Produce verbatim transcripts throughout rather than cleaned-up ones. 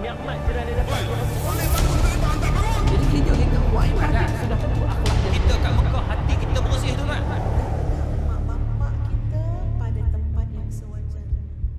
Jadi kita kita buat ibadat sudah tentu akhlak kita kat Mekah, hati kita bersih tu kan. Mak-mak kita pada tempat yang sewajarnya.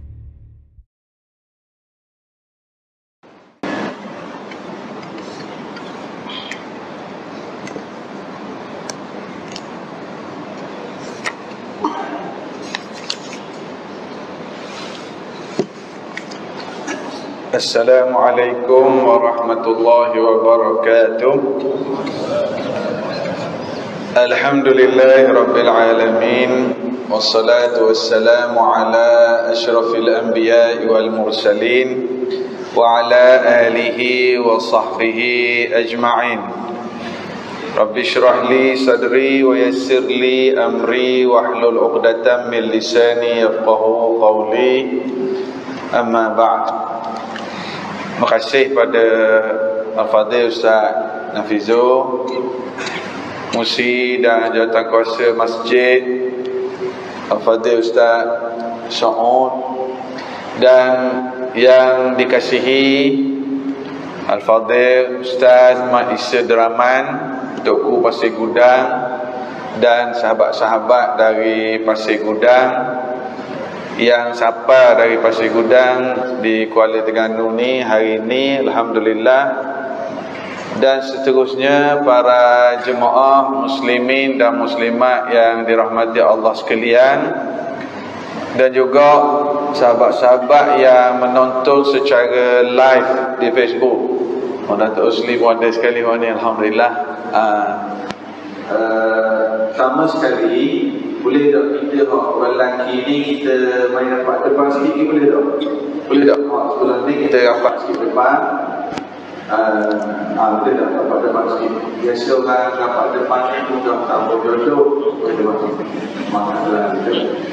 Assalamualaikum warahmatullahi wabarakatuh. Alhamdulillahi rabbil alamin. Wassalatu wassalamu ala ashrafil anbiya'i wal mursalin wa ala alihi wa sahbihi ajma'in. Rabbi shrah li sadri wa yassir li amri wahlul 'uqdatam min lisani yafqahu qawli. Amma ba'd. Terima kasih pada Al-Fadhil Ustaz Nafizo, Musi dan Jawatankuasa Masjid, Al-Fadhil Ustaz Sya'ud, dan yang dikasihi Al-Fadhil Ustaz Mat Isa Deraman, Tokku Pasir Gudang, dan sahabat-sahabat dari Pasir Gudang yang sapa dari Pasir Gudang di Kuala Terengganu ni hari ini, alhamdulillah. Dan seterusnya para jemaah muslimin dan muslimat yang dirahmati Allah sekalian, dan juga sahabat-sahabat yang menonton secara live di Facebook. Oh, Datuk Usli pun ada sekali hari ni, alhamdulillah. uh, uh, Sama sekali, boleh tak kita orang lelaki ni kita main rapat depan sikit ni, boleh tak? Boleh tak? Sebulan ni kita rapat sikit depan. Ah, boleh tak rapat depan sikit? Biasa orang rapat depan ni mudah tak berjodoh. Boleh depan sikit. Makanlah kita.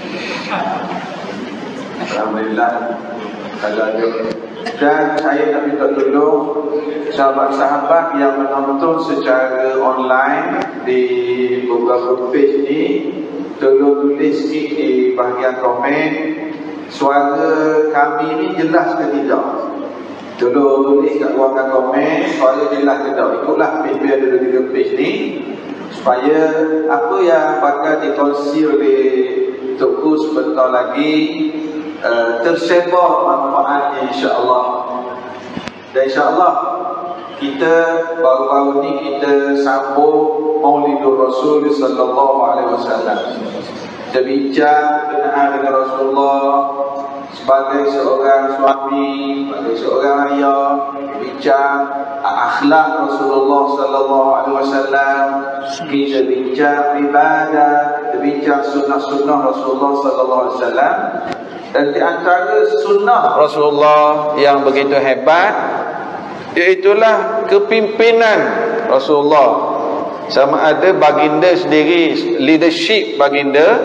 Alhamdulillah. Kalau ada. Dan saya nak minta tolong sahabat-sahabat yang menonton secara online di beberapa page ni, tolong tulis sikit di bahagian komen, suara kami ni jelas ke tidak. Tolong tulis kat ruangan komen, suara jelas ke tidak. Ikutlah page yang ada di page ni, supaya apa yang bakal dikongsi oleh Tokku sebentar lagi uh, tersebar manfaatnya, insya-Allah. Dan insya-Allah kita baru-baru ni kita sambung Maulidur Rasul sallallahu alaihi wasallam. Kita bincang berkenaan dengan Rasulullah sebagai seorang suami, sebagai seorang ayah, bincang akhlak Rasulullah sallallahu alaihi wasallam, kita bincang ibadah, kita bincang sunnah-sunnah Rasulullah sallallahu alaihi wasallam. Dan di antara sunnah Rasulullah yang begitu hebat, iaitulah kepimpinan Rasulullah. Sama ada baginda sendiri, leadership baginda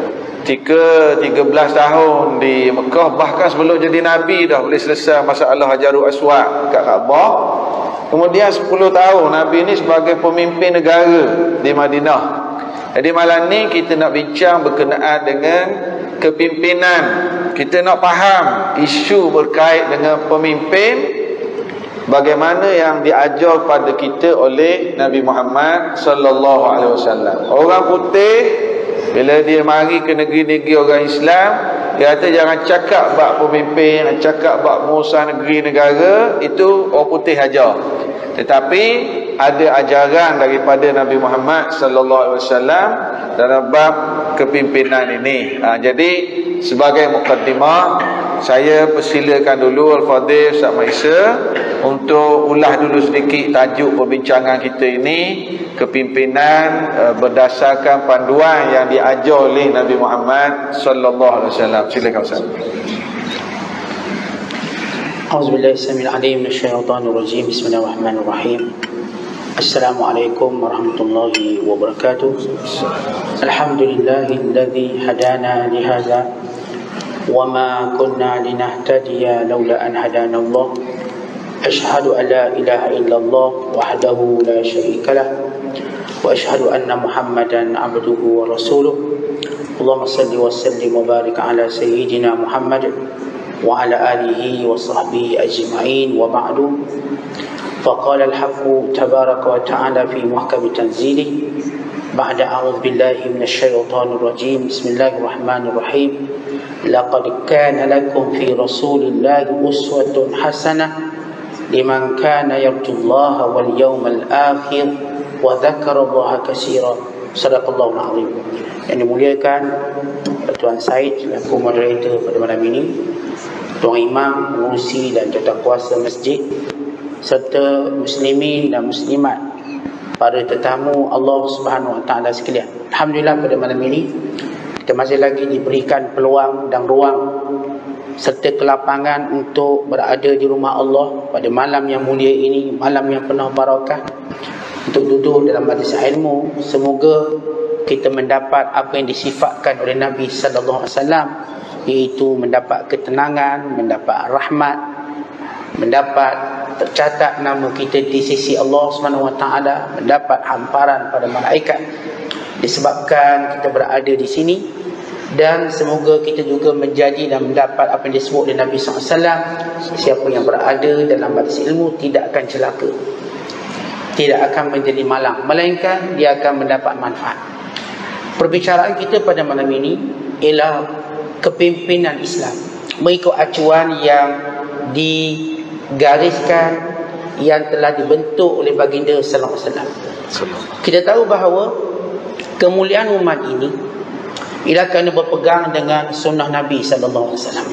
ketika tiga belas tahun di Mekah, bahkan sebelum jadi Nabi dah boleh selesai masalah Hajarul Aswad kat Kaabah. Kemudian sepuluh tahun Nabi ni sebagai pemimpin negara di Madinah. Jadi malam ni kita nak bincang berkenaan dengan kepimpinan. Kita nak faham isu berkait dengan pemimpin, bagaimana yang diajar pada kita oleh Nabi Muhammad sallallahu alaihi wasallam. Orang putih bila dia mari ke negeri-negeri orang Islam, dia kata jangan cakap bab pemimpin, jangan cakap bab pengurusan negeri negara, itu orang putih ajar. Tetapi ada ajaran daripada Nabi Muhammad sallallahu alaihi wasallam dalam bab kepimpinan ini. Ha, jadi sebagai mukaddimah, saya persilakan dulu Al-Fadhil Ustaz Mat Isa untuk ulas dulu sedikit tajuk perbincangan kita ini, kepimpinan uh, berdasarkan panduan yang diajar oleh Nabi Muhammad sallallahu alaihi wasallam. Silakan Ustaz. A'udzubillahi samil alim minasyaitonir rajim. Bismillahirrahmanirrahim. Assalamualaikum warahmatullahi wabarakatuh. Alhamdulillahilladzi hadana li hadza wa ma kunna linahtadiya laula an hadana Allah. Asyhadu an la ilaha illallah wahdahu la syarika lah wa asyhadu anna Muhammadan abduhu wa rasuluh. Allahumma salli wa sallim wa barik ala sayyidina Muhammad وعلى آله وصحبه أجمعين وبعد فقال الحق تبارك وتعالى في محكم تنزيله بعد أعوذ بالله من الشيطان الرجيم بسم الله الرحمن الرحيم لقد كان لكم في رسول الله أسوة حسنة لمن كان يرجو الله واليوم الآخر وذكر الله كثيرا صدق الله العظيم. Yang dimuliakan Tuan Said selaku moderator pada malam ini, Tuan Imam, pengurusi dan jawatankuasa masjid, serta muslimin dan muslimat, para tetamu Allah Subhanahu Wa Taala sekalian. Alhamdulillah pada malam ini kita masih lagi diberikan peluang dan ruang serta kelapangan untuk berada di rumah Allah pada malam yang mulia ini, malam yang penuh barakah, untuk duduk dalam majlis ilmu. Semoga kita mendapat apa yang disifatkan oleh Nabi sallallahu alaihi wasallam, iaitu mendapat ketenangan, mendapat rahmat, mendapat tercatat nama kita di sisi Allah Subhanahu Wa Taala, mendapat hamparan pada malaikat disebabkan kita berada di sini. Dan semoga kita juga menjadi dan mendapat apa yang disebut oleh Nabi sallallahu alaihi wasallam, siapa yang berada dalam majlis ilmu tidak akan celaka, tidak akan menjadi malang, melainkan dia akan mendapat manfaat. Perbicaraan kita pada malam ini ialah kepimpinan Islam mengikut acuan yang digariskan, yang telah dibentuk oleh baginda sallallahu alaihi wasallam. Kita tahu bahawa kemuliaan umat ini ialah kerana berpegang dengan sunnah Nabi sallallahu alaihi wasallam.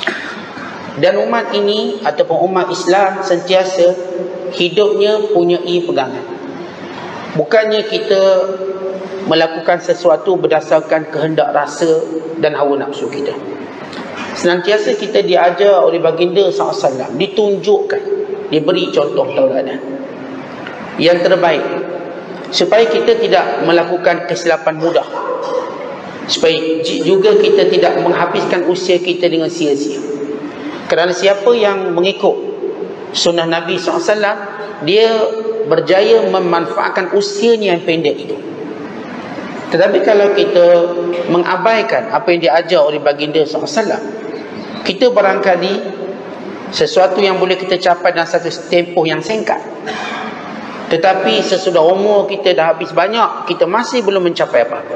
Dan umat ini ataupun umat Islam sentiasa hidupnya punyai pegangan. Bukannya kita melakukan sesuatu berdasarkan kehendak rasa dan hawa nafsu kita. Senantiasa kita diajar oleh baginda sallallahu alaihi wasallam, ditunjukkan, diberi contoh tauladan yang terbaik, supaya kita tidak melakukan kesilapan mudah, supaya juga kita tidak menghabiskan usia kita dengan sia-sia. Kerana siapa yang mengikut sunnah Nabi sallallahu alaihi wasallam, dia berjaya memanfaatkan usianya yang pendek itu. Tetapi kalau kita mengabaikan apa yang diajar oleh baginda sallallahu alaihi wasallam, kita barangkali sesuatu yang boleh kita capai dalam satu tempoh yang singkat, tetapi sesudah umur kita dah habis banyak, kita masih belum mencapai apa-apa.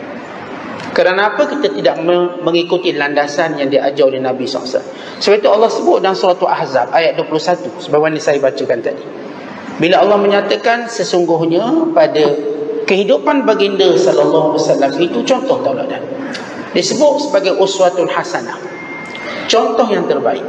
Kerana apa? Kita tidak mengikuti landasan yang diajar oleh Nabi sallallahu alaihi wasallam. Sebab itu Allah sebut dalam surah Al-Ahzab ayat dua puluh satu, sebagaimana saya bacakan tadi, bila Allah menyatakan sesungguhnya pada kehidupan baginda sallallahu alaihi wasallam itu contoh tauladan, disebut sebagai uswatun hasanah, contoh yang terbaik.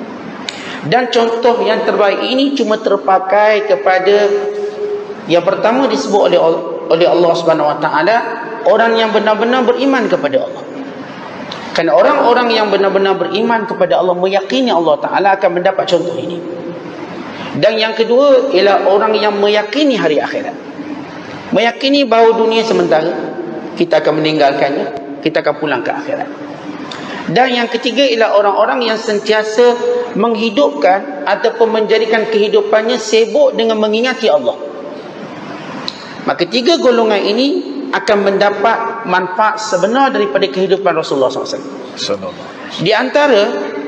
Dan contoh yang terbaik ini cuma terpakai kepada yang pertama disebut oleh oleh Allah Subhanahu Wa Taala, orang yang benar-benar beriman kepada Allah. Kerana orang-orang yang benar-benar beriman kepada Allah, meyakini Allah Taala, akan mendapat contoh ini. Dan yang kedua ialah orang yang meyakini hari akhirat, meyakini bahawa dunia sementara, kita akan meninggalkannya, kita akan pulang ke akhirat. Dan yang ketiga ialah orang-orang yang sentiasa menghidupkan ataupun menjadikan kehidupannya sibuk dengan mengingati Allah. Maka tiga golongan ini akan mendapat manfaat sebenar daripada kehidupan Rasulullah sallallahu alaihi wasallam. Di antara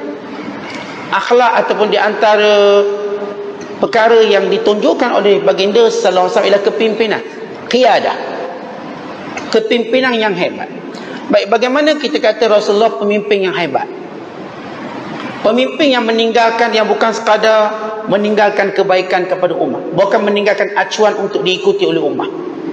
akhlak ataupun di antara perkara yang ditunjukkan oleh baginda sallallahu alaihi wasallam ialah kepimpinan, qiyadah, kepimpinan yang hebat. Baik, bagaimana kita kata Rasulullah pemimpin yang hebat? Pemimpin yang meninggalkan, yang bukan sekadar meninggalkan kebaikan kepada umat, bukan meninggalkan acuan untuk diikuti oleh umat,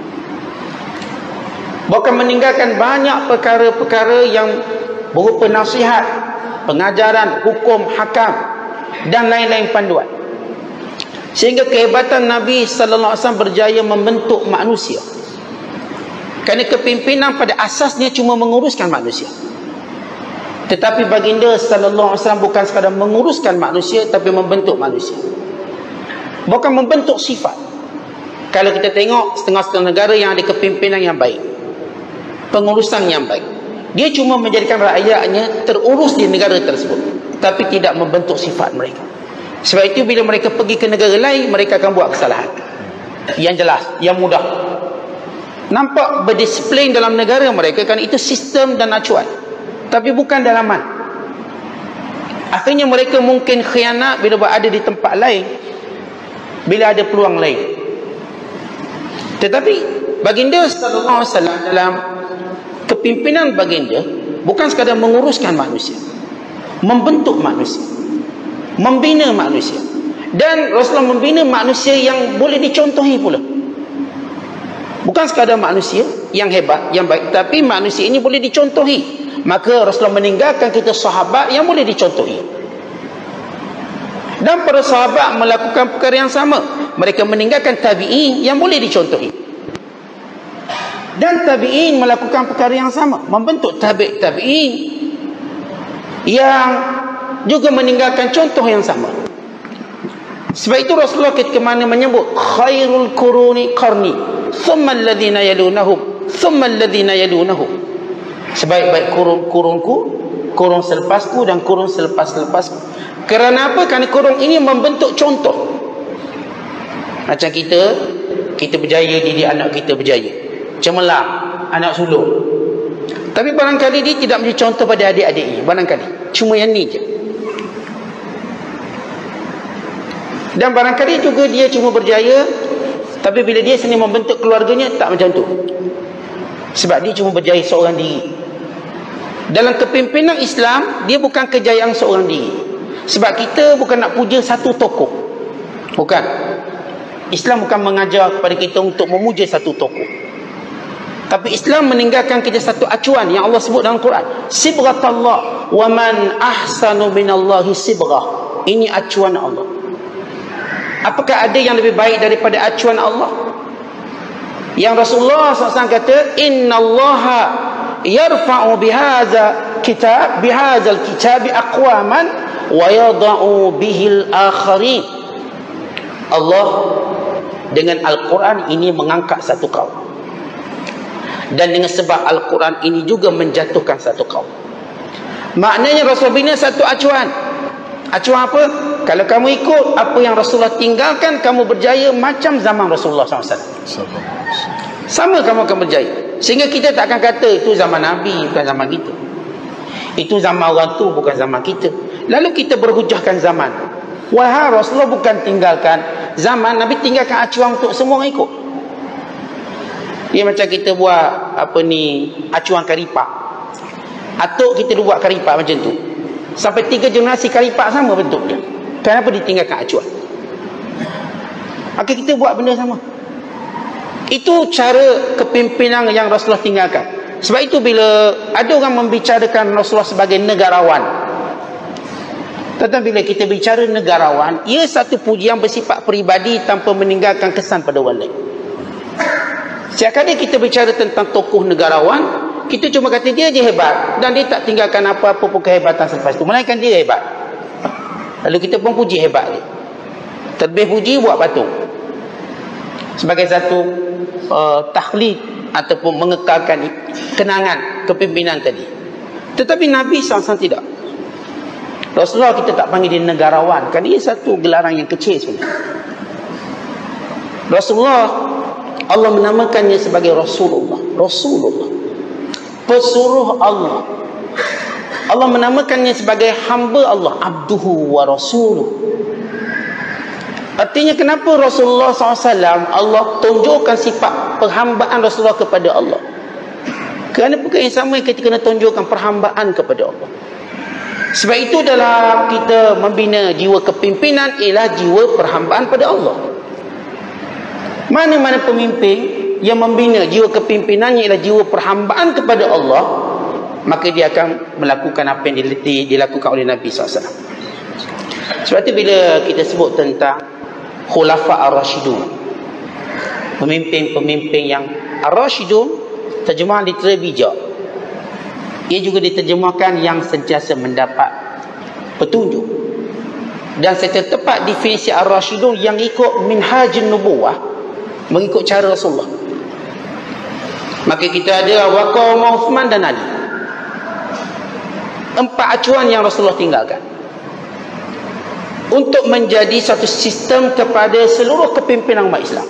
bukan meninggalkan banyak perkara-perkara yang berupa nasihat, pengajaran, hukum, hakam dan lain-lain panduan. Sehingga kehebatan Nabi sallallahu alaihi wasallam berjaya membentuk manusia. Kerana kepimpinan pada asasnya cuma menguruskan manusia. Tetapi baginda sallallahu alaihi wasallam bukan sekadar menguruskan manusia, tapi membentuk manusia. Bukan membentuk sifat. Kalau kita tengok setengah-setengah negara yang ada kepimpinan yang baik, pengurusan yang baik, dia cuma menjadikan rakyatnya terurus di negara tersebut, tapi tidak membentuk sifat mereka. Sebab itu bila mereka pergi ke negara lain, mereka akan buat kesalahan yang jelas, yang mudah, nampak berdisiplin dalam negara mereka, kan itu sistem dan acuan, tapi bukan dalaman. Akhirnya mereka mungkin khianat bila berada di tempat lain, bila ada peluang lain. Tetapi baginda sallallahu alaihi wasallam dalam kepimpinan baginda bukan sekadar menguruskan manusia, membentuk manusia, membina manusia. Dan Rasulullah membina manusia yang boleh dicontohi pula. Bukan sekadar manusia yang hebat, yang baik, tapi manusia ini boleh dicontohi. Maka Rasulullah meninggalkan kita sahabat yang boleh dicontohi. Dan para sahabat melakukan perkara yang sama. Mereka meninggalkan tabi'in yang boleh dicontohi. Dan tabi'in melakukan perkara yang sama, membentuk tabi' tabi'in yang juga meninggalkan contoh yang sama. Sebab itu Rasulullah ketika mana menyebut khairul quruni qarni, thumma alladhina yalunahum, thumma alladhina yalunahum. Sebaik-baik kurun-kurunku, kurun selepasku dan kurun selepas-lepasku. Kerana apa? Kerana kurun ini membentuk contoh. Macam kita, kita berjaya didik anak kita berjaya, cemerlang, anak sulung. Tapi barangkali dia tidak menjadi contoh pada adik-adiknya. Barangkali cuma yang ni je. Dan barangkali juga dia cuma berjaya, tapi bila dia sendiri membentuk keluarganya, tak macam tu. Sebab dia cuma berjaya seorang diri. Dalam kepimpinan Islam, dia bukan kejayaan seorang diri. Sebab kita bukan nak puja satu tokoh. Bukan. Islam bukan mengajar kepada kita untuk memuja satu tokoh. Tapi Islam meninggalkan kita satu acuan yang Allah sebut dalam Quran. Sibghatallah wa man ahsanu minallahi sibghah. Ini acuan Allah. Apakah ada yang lebih baik daripada acuan Allah? Yang Rasulullah sallallahu alaihi wasallam kata, innallaha yarfa'u bihadza kitab bihadzal kitabi aqwaman wa yada'u bihil akharin. Allah dengan Al-Quran ini mengangkat satu kaum, dan dengan sebab Al-Quran ini juga menjatuhkan satu kaum. Maknanya Rasul bina satu acuan. Acuan apa? Kalau kamu ikut apa yang Rasulullah tinggalkan, kamu berjaya macam zaman Rasulullah sallallahu alaihi wasallam. Sama kamu akan berjaya. Sehingga kita tak akan kata itu zaman Nabi, bukan zaman kita. Itu zaman orang tu, bukan zaman kita. Lalu kita berhujahkan zaman. Wahai Rasulullah bukan tinggalkan zaman, Nabi tinggalkan acuan untuk semua orang ikut. Dia macam kita buat apa ni, acuan karipak. Atuk kita buat karipak macam tu. Sampai tiga generasi karipak sama bentuk dia. Kenapa ditinggalkan acuan? Maka kita buat benda sama. Itu cara kepimpinan yang Rasulullah tinggalkan. Sebab itu bila ada orang membicarakan Rasulullah sebagai negarawan, tetapi bila kita bicara negarawan, ia satu pujian bersifat peribadi tanpa meninggalkan kesan pada orang lain. Setiap kali kita bicara tentang tokoh negarawan, kita cuma kata dia je hebat, dan dia tak tinggalkan apa-apa pun kehebatan selepas itu, melainkan dia hebat. Lalu kita pun puji hebat dia. Terlebih puji buat patung sebagai satu uh, takhlid ataupun mengekalkan kenangan kepimpinan tadi. Tetapi Nabi sallallahu alaihi wasallam tidak. Rasulullah kita tak panggil dia negarawan, kerana dia satu gelaran yang kecil sebenarnya. Rasulullah, Allah menamakannya sebagai Rasulullah. Rasulullah, pesuruh Allah. Allah menamakannya sebagai hamba Allah, abduhu wa rasuluh. Artinya kenapa Rasulullah sallallahu alaihi wasallam Allah tunjukkan sifat perhambaan Rasulullah kepada Allah? Kerana perkara yang sama yang kita kena tunjukkan perhambaan kepada Allah. Sebab itu dalam kita membina jiwa kepimpinan ialah jiwa perhambaan pada Allah. Mana-mana pemimpin yang membina jiwa kepimpinannya ialah jiwa perhambaan kepada Allah, maka dia akan melakukan apa yang dilakukan oleh Nabi sallallahu alaihi wasallam. Sebab itu bila kita sebut tentang Khulafa Ar-Rashidun, pemimpin-pemimpin yang Ar-Rashidun, terjemahan literal bijak, ia juga diterjemahkan yang sentiasa mendapat petunjuk. Dan secara tepat definisi Ar-Rashidun yang ikut minhajun nubuwah, mengikut cara Rasulullah. Maka kita ada Abu Bakar, Umar, Uthman dan Ali. Empat acuan yang Rasulullah tinggalkan untuk menjadi satu sistem kepada seluruh kepimpinan umat Islam.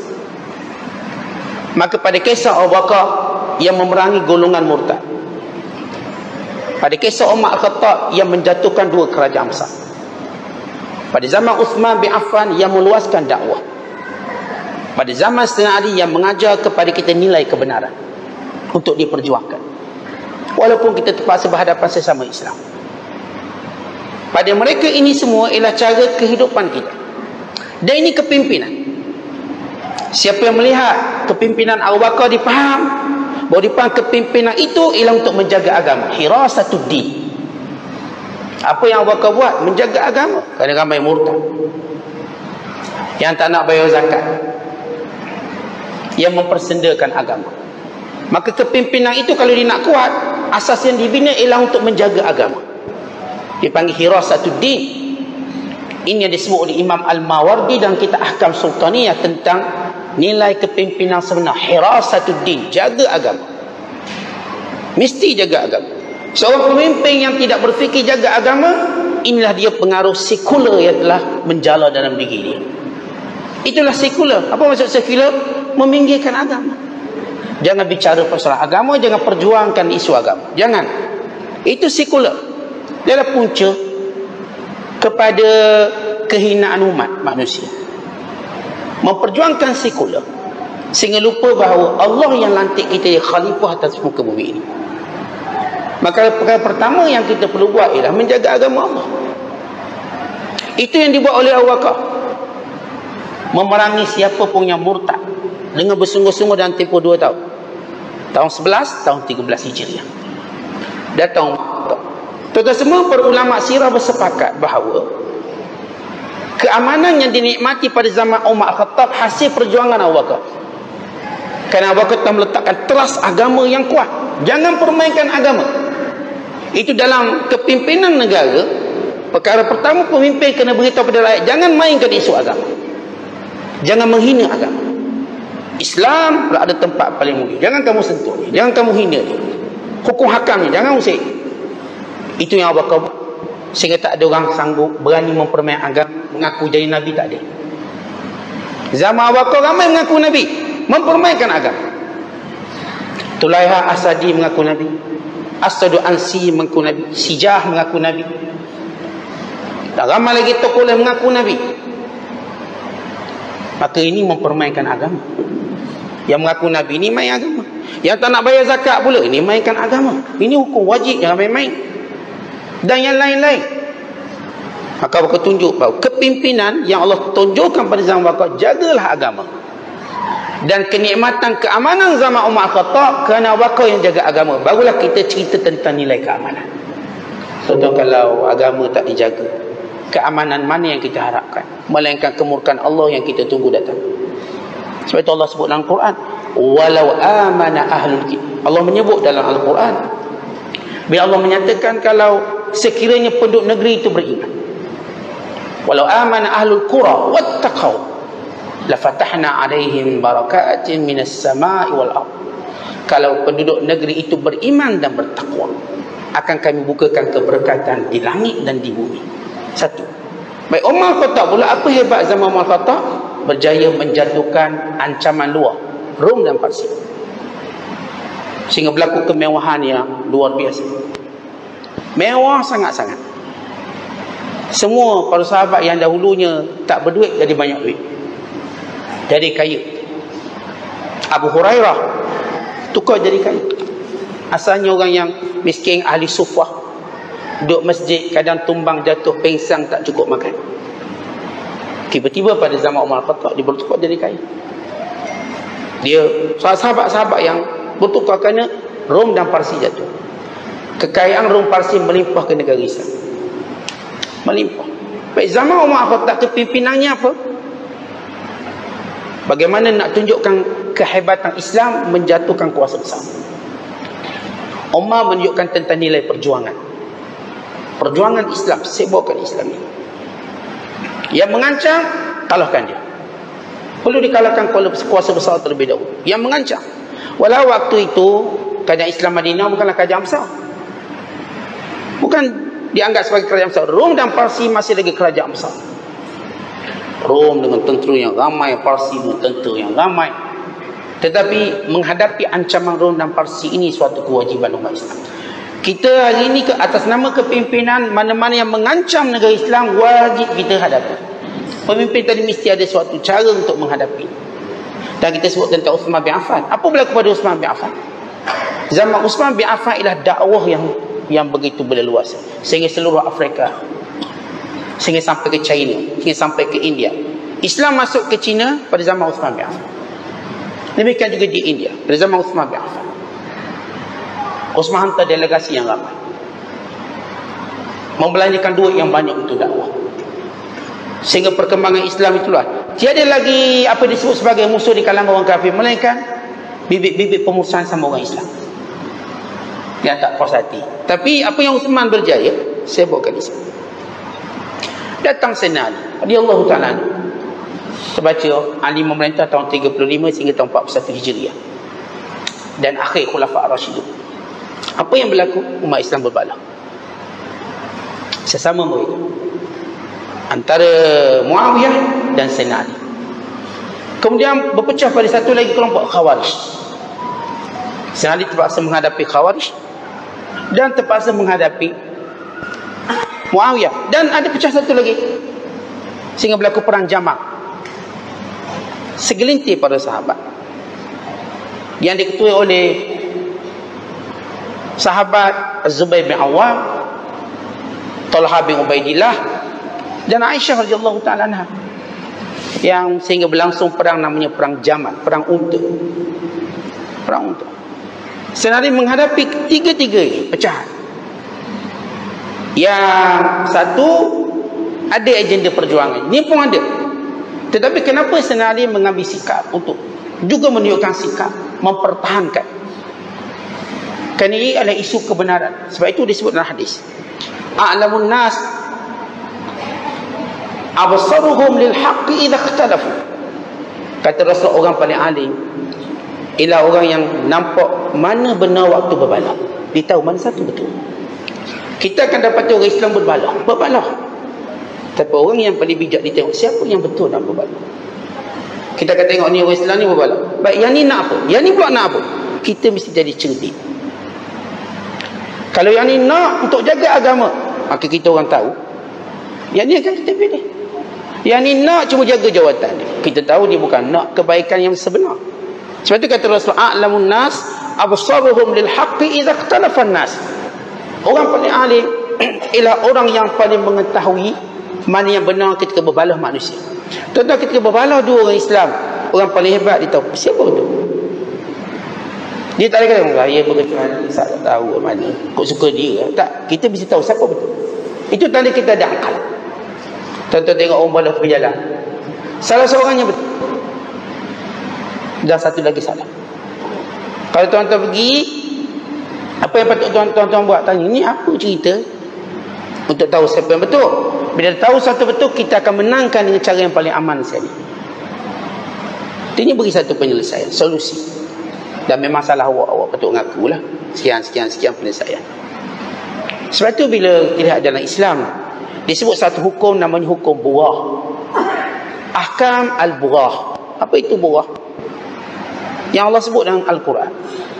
Maka pada kisah Abu Bakar yang memerangi golongan murtad, Pada kisah Umar Al-Khattab yang menjatuhkan dua kerajaan besar. Pada zaman Uthman bin Affan yang meluaskan dakwah. Pada zaman Sayyidina Ali yang mengajar kepada kita nilai kebenaran untuk diperjuangkan. Walaupun kita terpaksa berhadapan sesama Islam. Pada mereka ini semua ialah cara kehidupan kita. Dan ini kepimpinan. Siapa yang melihat kepimpinan Abu Bakar dipaham bahawa dipaham kepimpinan itu ialah untuk menjaga agama. Hirasatuddin. Apa yang Abu Bakar buat? Menjaga agama. Kerana ramai murtad yang tak nak bayar zakat, yang mempersendakan agama. Maka kepimpinan itu kalau dia nak kuat, asas yang dibina ialah untuk menjaga agama. Dipanggil Hirasatuddin. Ini yang disebut oleh Imam Al-Mawardi dalam kitab Ahkam Sultaniyah tentang nilai kepimpinan sebenar. Hirasatuddin, jaga agama. Mesti jaga agama. Seorang pemimpin yang tidak berfikir jaga agama, inilah dia pengaruh sekular yang telah menjala dalam diri dia. Itulah sekular. Apa maksud sekular? Meminggirkan agama. Jangan bicara pasal agama, jangan perjuangkan isu agama. Jangan. Itu sekular. Dia adalah punca kepada kehinaan umat manusia. Memperjuangkan sekular sehingga lupa bahawa Allah yang lantik kita khalifah atas muka bumi ini. Maka perkara pertama yang kita perlu buat ialah menjaga agama Allah. Itu yang dibuat oleh Abu Bakar. Memerangi siapa pun yang murtad dengan bersungguh-sungguh dalam tempoh dua tahun. Tahun sebelas, tahun tiga belas Hijriah. Datang tuan-tuan semua, para ulama sirah bersepakat bahawa keamanan yang dinikmati pada zaman Umar Al-Khattab hasil perjuangan Abu Bakar. Kerana Abu Bakar telah meletakkan teras agama yang kuat. Jangan permainkan agama. Itu dalam kepimpinan negara. Perkara pertama, pemimpin kena beritahu pada rakyat, jangan mainkan isu agama. Jangan menghina agama. Islam ada tempat paling mulia. Jangan kamu sentuh dia. Jangan kamu hina dia. Hukum hakamnya jangan usik. Itu yang Abu Bakar buat. Sehingga tak ada orang sanggup berani mempermainkan agama, mengaku jadi Nabi, tak ada. Zaman Abu Bakar ramai mengaku Nabi, mempermainkan agama. Tulaiha Asadi mengaku Nabi, Asadu Ansi mengaku Nabi, Sijah mengaku Nabi. Tak ramai lagi tokoh yang mengaku Nabi. Maka ini mempermainkan agama. Yang mengaku Nabi ini main agama. Yang tak nak bayar zakat pula, ini mainkan agama. Ini hukum wajib, jangan main-main. Dan yang lain-lain. Maka Abu Bakar tunjuk bahawa kepimpinan yang Allah tunjukkan pada zaman Abu Bakar, jagalah agama. Dan kenikmatan keamanan zaman Umar Al-Khattab kerana Abu Bakar yang jaga agama. Barulah kita cerita tentang nilai keamanan. Contoh kalau agama tak dijaga, keamanan mana yang kita harapkan? Melainkan kemurkaan Allah yang kita tunggu datang. Sebab itu Allah sebut dalam Al-Quran, walau amana ahlul kitab. Allah menyebut dalam Al-Quran, bila Allah menyatakan kalau sekiranya penduduk negeri itu beriman, walau amana ahlul qura wattaqau la fatahna alaihim barakatin minas samai wal ard. Kalau penduduk negeri itu beriman dan bertakwa, akan kami bukakan keberkatan di langit dan di bumi. Satu. Baik, Umar Khattab pula, apa hebat zaman Umar Khattab? Berjaya menjatuhkan ancaman luar, Rom dan Parsi, sehingga berlaku kemewahan yang luar biasa. Mewah sangat-sangat. Semua para sahabat yang dahulunya tak berduit jadi banyak duit, jadi kaya. Abu Hurairah tukar jadi kaya. Asalnya orang yang miskin, ahli sufah, duduk masjid, kadang tumbang jatuh pingsan, tak cukup makan. Tiba-tiba pada zaman Umar Khattab dia bertukar jadi kaya. Dia sahabat-sahabat yang bertukar kerana Rom dan Parsi jatuh. Kekayaan Rom Parsi melimpah ke negara Islam. Melimpah. Baik, zaman Umar Khattab kepimpinannya apa? Bagaimana nak tunjukkan kehebatan Islam, menjatuhkan kuasa besar. Umar menunjukkan tentang nilai perjuangan. Perjuangan Islam, sebawakan Islam ini. Yang mengancam, kalahkan dia. Perlu dikalahkan kuasa besar terlebih dahulu. Yang mengancam. Walau waktu itu kerajaan Islam Madinah bukanlah kerajaan besar. Bukan dianggap sebagai kerajaan besar. Rom dan Parsi masih lagi kerajaan besar. Rom dengan tentera yang ramai, Parsi dengan tentera yang ramai. Tetapi menghadapi ancaman Rom dan Parsi ini suatu kewajiban umat Islam. Kita hari ini ke atas nama kepimpinan, mana-mana yang mengancam negara Islam wajib kita hadapi. Pemimpin tadi mesti ada suatu cara untuk menghadapi. Dan kita sebut tentang Uthman bin Affan. Apa berlaku pada Uthman bin Affan? Zaman Uthman bin Affan ialah dakwah yang yang begitu berleluasa sehingga seluruh Afrika, sehingga sampai ke China, sehingga sampai ke India. Islam masuk ke China pada zaman Uthman bin Affan. Demikian juga di India pada zaman Uthman bin Affan. Uthman hantar delegasi yang ramai, membelanjakan duit yang banyak untuk dakwah, sehingga perkembangan Islam itulah tiada lagi apa disebut sebagai musuh di kalangan orang kafir, melainkan bibit-bibit pemusuhan sama orang Islam yang tak puas hati. Tapi apa yang Uthman berjaya, saya bawakan di sini. Datang Sayyidina Ali radhiyallahu ta'ala anhu. Terbaca Ali memerintah tahun tiga puluh lima sehingga tahun empat puluh satu Hijriah, dan akhir Khulafa' Ar-Rasyidun. Apa yang berlaku? Umat Islam berbalah. Sesama mereka, antara Muawiyah dan Sayyidina Ali. Kemudian berpecah pada satu lagi kelompok Khawarij. Sayyidina Ali terpaksa menghadapi Khawarij dan terpaksa menghadapi Muawiyah, dan ada pecah satu lagi sehingga berlaku perang Jamal. Segelintir para sahabat yang diketuai oleh sahabat Zubair bin Awam, Talha bin Ubaidillah, dan Aisyah radhiyallahu ta'ala anha, yang sehingga berlangsung perang namanya perang Jamal, perang unta. Perang unta. Senari menghadapi tiga-tiga ini pecahan. Yang satu ada agenda perjuangan, ini pun ada. Tetapi kenapa senari mengambil sikap untuk juga menunjukkan sikap mempertahankan? Kerana ini adalah isu kebenaran. Sebab itu disebut dalam hadis, a'lamun nas absaruhum lil haqqi idza ikhtalafu. Kata Rasul, orang paling alim ialah orang yang nampak mana benar waktu berbalah. Dia tahu mana satu betul. Kita akan dapat orang Islam berbalah, berbalah. Tapi orang yang paling bijak dia tengok siapa yang betul nak berbalah. Kita akan tengok ni orang Islam ni berbalah. Baik, yang ni nak apa? Yang ni pula nak apa? Kita mesti jadi cerdik. Kalau yang ni nak untuk jaga agama, maka kita orang tahu yang ni akan kita pilih. Yang ni nak cuma jaga jawatan dia, kita tahu dia bukan nak kebaikan yang sebenar. Sebab itu kata Rasul, a'lamun nas absaruhum lil haqqi idza ikhtalafa an-nas. Orang paling alim ialah orang yang paling mengetahui mana yang benar ketika berbalah manusia. Contoh ketika berbalah dua orang Islam, orang paling hebat dia tahu siapa betul. Dia tak ada kata saya berkecuali saya tak tahu mana, kok suka dia. Tak, kita mesti tahu siapa betul. Itu tanda kita ada akal. Contoh tengok orang balah berjalan, salah seorangnya betul dan satu lagi salah. Kalau tuan-tuan pergi, apa yang patut tuan-tuan buat? Tanya, ni apa cerita? Untuk tahu siapa yang betul. Bila tahu satu betul, kita akan menangkan dengan cara yang paling aman sekali. Ini beri satu penyelesaian, solusi. Dan memang salah awak, awak patut ngaku lah. Sekian, sekian, sekian penyelesaian. Sebab itu bila dilihat dalam Islam, disebut satu hukum namanya hukum burah. Ahkam al-burah. Apa itu burah? Yang Allah sebut dalam Al-Quran,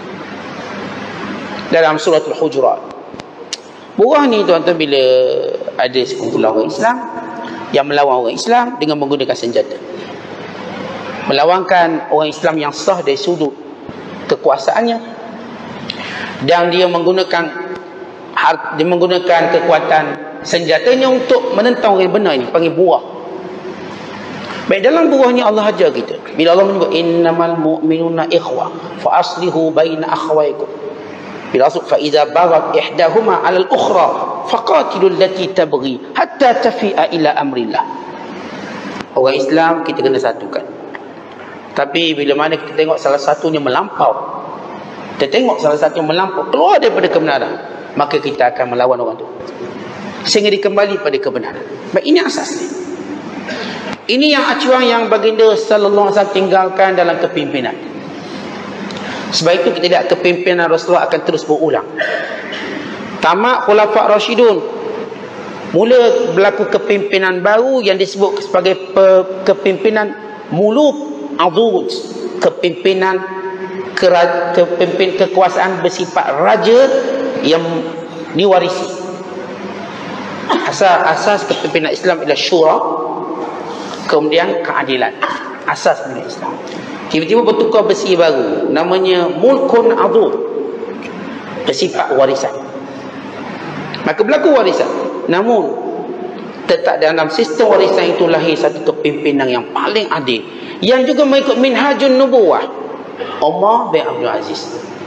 dalam surah Al-Hujurat. Burah ni tuan-tuan, bila ada sekumpulan orang Islam yang melawan orang Islam dengan menggunakan senjata, melawankan orang Islam yang sah dari sudut kekuasaannya, dan dia menggunakan dia menggunakan kekuatan senjatanya untuk menentang orang yang benar, ini panggil burah. Baik, dalam burah ni Allah ajar kita, bila Allah menyebut innamal mu'minuna ikhwah fa aslihu baina akhawaykum, bila masuk fa idza baghat ihdahuma 'ala al-ukhra faqatilul lati tabghi hatta tafi'a ila amrillah. Orang Islam kita kena satukan. Tapi bila mana kita tengok salah satunya melampau, kita tengok salah satunya melampau keluar daripada kebenaran, maka kita akan melawan orang tu sehingga dikembali pada kebenaran. Baik, ini asasnya. Ini yang acuan yang baginda sallallahu alaihi wasallam tinggalkan dalam kepimpinan. Sebab itu kita lihat kepimpinan Rasulullah akan terus berulang. Tamat Khulafa' Rasyidun, mula berlaku kepimpinan baru yang disebut sebagai pe- kepimpinan muluk adud, kepimpinan kera- kepimpin kekuasaan bersifat raja yang diwarisi. Asas asas kepimpinan Islam ialah syura, kemudian keadilan. Asas kepimpinan Islam. Tiba-tiba bertukar besi baru, namanya mulkun adud, bersifat warisan. Maka berlaku warisan. Namun tetap dalam sistem warisan itu lahir satu kepimpinan yang paling adil, yang juga mengikut minhajun nubuwah, Umar bin Abdul Aziz,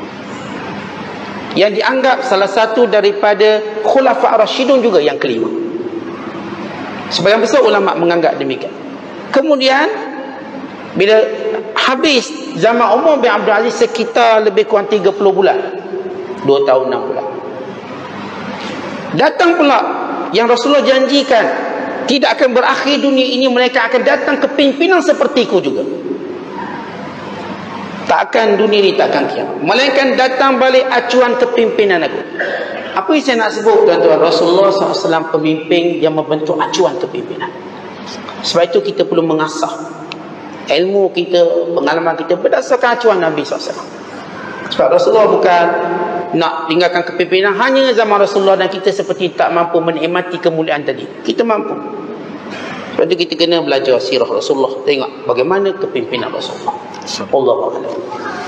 yang dianggap salah satu daripada khulafa ar-rasyidun juga yang kelima. Sebagian besar ulama menganggap demikian. Kemudian bila habis zaman Umar bin Abdul Aziz sekitar lebih kurang tiga puluh bulan, dua tahun enam bulan, datang pula yang Rasulullah janjikan tidak akan berakhir dunia ini, mereka akan datang kepimpinan sepertiku juga. Tak akan dunia ini tak akan kiamat, melainkan datang balik acuan kepimpinan aku. Apa yang saya nak sebut tuan-tuan, Rasulullah sallallahu alaihi wasallam pemimpin yang membentuk acuan kepimpinan. Sebab itu kita perlu mengasah ilmu kita, pengalaman kita berdasarkan acuan Nabi sallallahu alaihi wasallam. Sebab Rasulullah bukan nak tinggalkan kepimpinan hanya zaman Rasulullah dan kita seperti tak mampu menikmati kemuliaan tadi. Kita mampu. Sebab itu kita kena belajar sirah Rasulullah, tengok bagaimana kepimpinan Rasulullah. Allahu a'lam.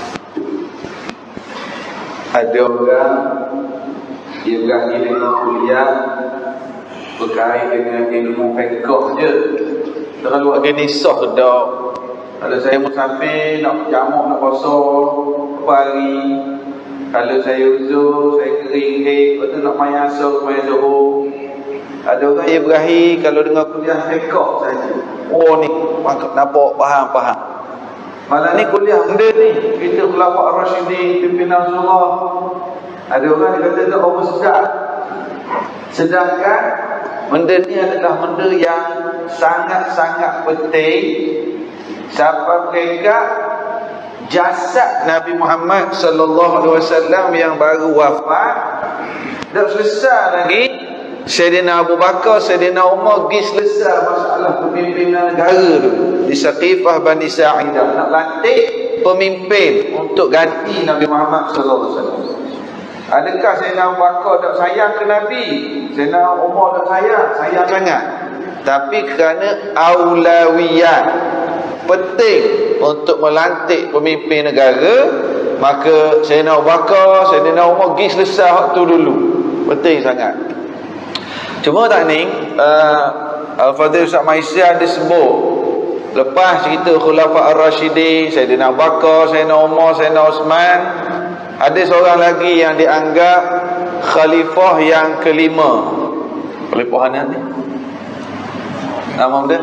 Ada orang dia berani dengan kuliah berkait dengan ilmu fiqh je, terlalu organisah dah. Kalau saya musafir nak jamak nak puasa berapa hari, kalau saya uzur saya kering hek, lepas tu nak main asar main zuhur. Ada orang yang berakhir kalau dengar kuliah fiqh saja, oh ni nampak faham-faham. Malah ni kuliah benda ni, kita khulafa ar-rasyidin, pimpinan Rasulullah. Ada orang yang kata tak apa sedap. Sedangkan benda ni adalah benda yang sangat-sangat penting. Siapa mereka jasad Nabi Muhammad sallallahu alaihi wasallam yang baru wafat, dah selesai lagi. Sayyidina Abu Bakar, Sayyidina Umar pergi selesai masalah pemimpinan negara tu di Saqifah Bani Sa'idah, nak lantik pemimpin untuk ganti Nabi Muhammad sallallahu alaihi wasallam. Adakah Sayyidina Abu Bakar tak sayang ke Nabi? Sayyidina Umar tak sayang? Sayang sangat. Tapi kerana aulawiyat, penting untuk melantik pemimpin negara, maka Sayyidina Abu Bakar, Sayyidina Umar pergi selesai waktu dulu. Penting sangat. Cuma tak ni uh, Al-Fadhil Ustaz Maisya ada sebut lepas cerita Khulafa Ar-Rasyidin, Sayyidina Abu Bakar, Sayyidina Umar, Sayyidina Osman, ada seorang lagi yang dianggap khalifah yang kelima. Khalifah mana ni? Nama dia?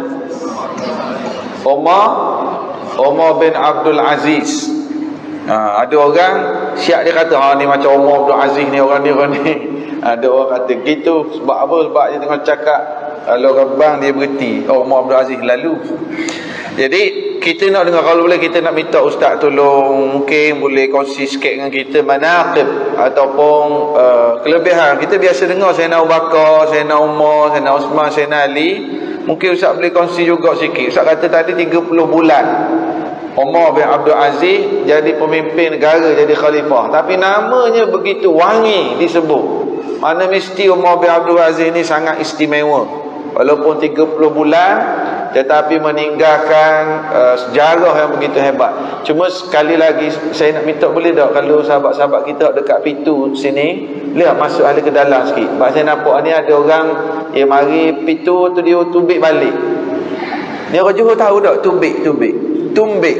Umar Umar bin Abdul Aziz. Ha, ada orang siap dia kata, ha ni macam Umar Abdul Aziz ni, orang ni orang ni. Ada orang kata gitu. Sebab apa? Sebab dia tengah cakap kalau orang bang dia berhenti, oh Umar Abdul Aziz lalu. Jadi kita nak dengar, kalau boleh kita nak minta ustaz tolong, mungkin boleh kongsi sikit dengan kita manaqib ataupun uh, kelebihan. Kita biasa dengar Sayyidina Abu Bakar, Sayyidina Umar, Sayyidina Osman, Sayyidina Ali. Mungkin ustaz boleh kongsi juga sikit. Ustaz kata tadi tiga puluh bulan Umar bin Abdul Aziz jadi pemimpin negara, jadi khalifah, tapi namanya begitu wangi disebut. Mana mesti Umar bin Abdul Aziz ni sangat istimewa. Walaupun tiga puluh bulan, tetapi meninggalkan uh, sejarah yang begitu hebat. Cuma sekali lagi saya nak minta, boleh tak kalau sahabat-sahabat kita dekat pintu sini, lihat masuk ahli ke dalam sikit. Sebab saya nampak ni ada orang yang mari pintu tu dia tubik balik. Ni orang Johor tahu tak tubik, tubik, tumbik.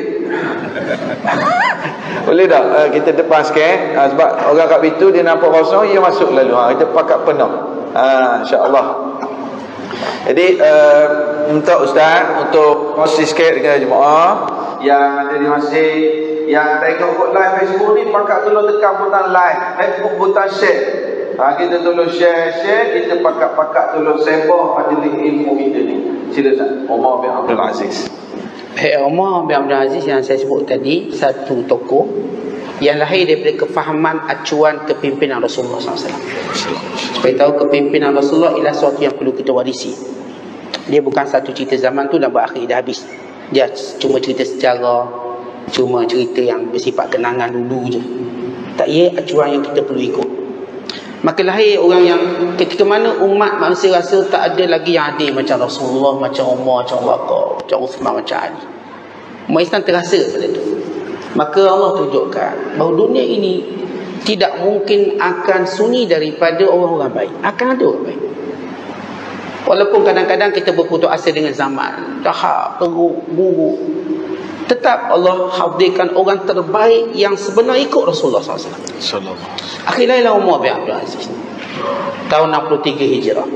Boleh tak uh, kita depan sikit, uh, sebab orang kat pintu dia nampak kosong, dia masuk lalu. Ha, kita pakat penuh. Ha, insya-Allah. Jadi uh, minta ustaz untuk kongsi sikit dengan jemaah yang ada di masjid, yang tengok live Facebook ni, pakat tolong tekan butang like, Facebook butang share. Ha, kita tolong share, share, kita pakat-pakat tolong sebar majlis ilmu kita ni. Sila Ustaz. Umar bin Abdul Aziz. Hey, Umar bin Abdul Aziz yang saya sebut tadi, satu tokoh yang lahir daripada kefahaman acuan kepimpinan Rasulullah sallallahu alaihi wasallam. Supaya tahu kepimpinan Rasulullah ialah sesuatu yang perlu kita warisi. Dia bukan satu cerita zaman tu dan berakhir dah habis. Dia cuma cerita sejarah, cuma cerita yang bersifat kenangan dulu je. Tak, ia acuan yang kita perlu ikut. Maka lahir orang yang ketika mana umat manusia rasa tak ada lagi yang adil macam Rasulullah, macam Umar, macam Abu Bakar, macam Uthman, macam Ali. Umat Islam terasa pada itu. Maka Allah tunjukkan bahawa dunia ini tidak mungkin akan sunyi daripada orang-orang baik. Akan ada orang baik. Walaupun kadang-kadang kita berputus asa dengan zaman, jahat, teruk, buruk, tetap Allah hadirkan orang terbaik yang sebenarnya ikut Rasulullah sallallahu alaihi wasallam. Akhirnya ialah Umar bin Abdul Aziz, tahun enam puluh tiga Hijrah,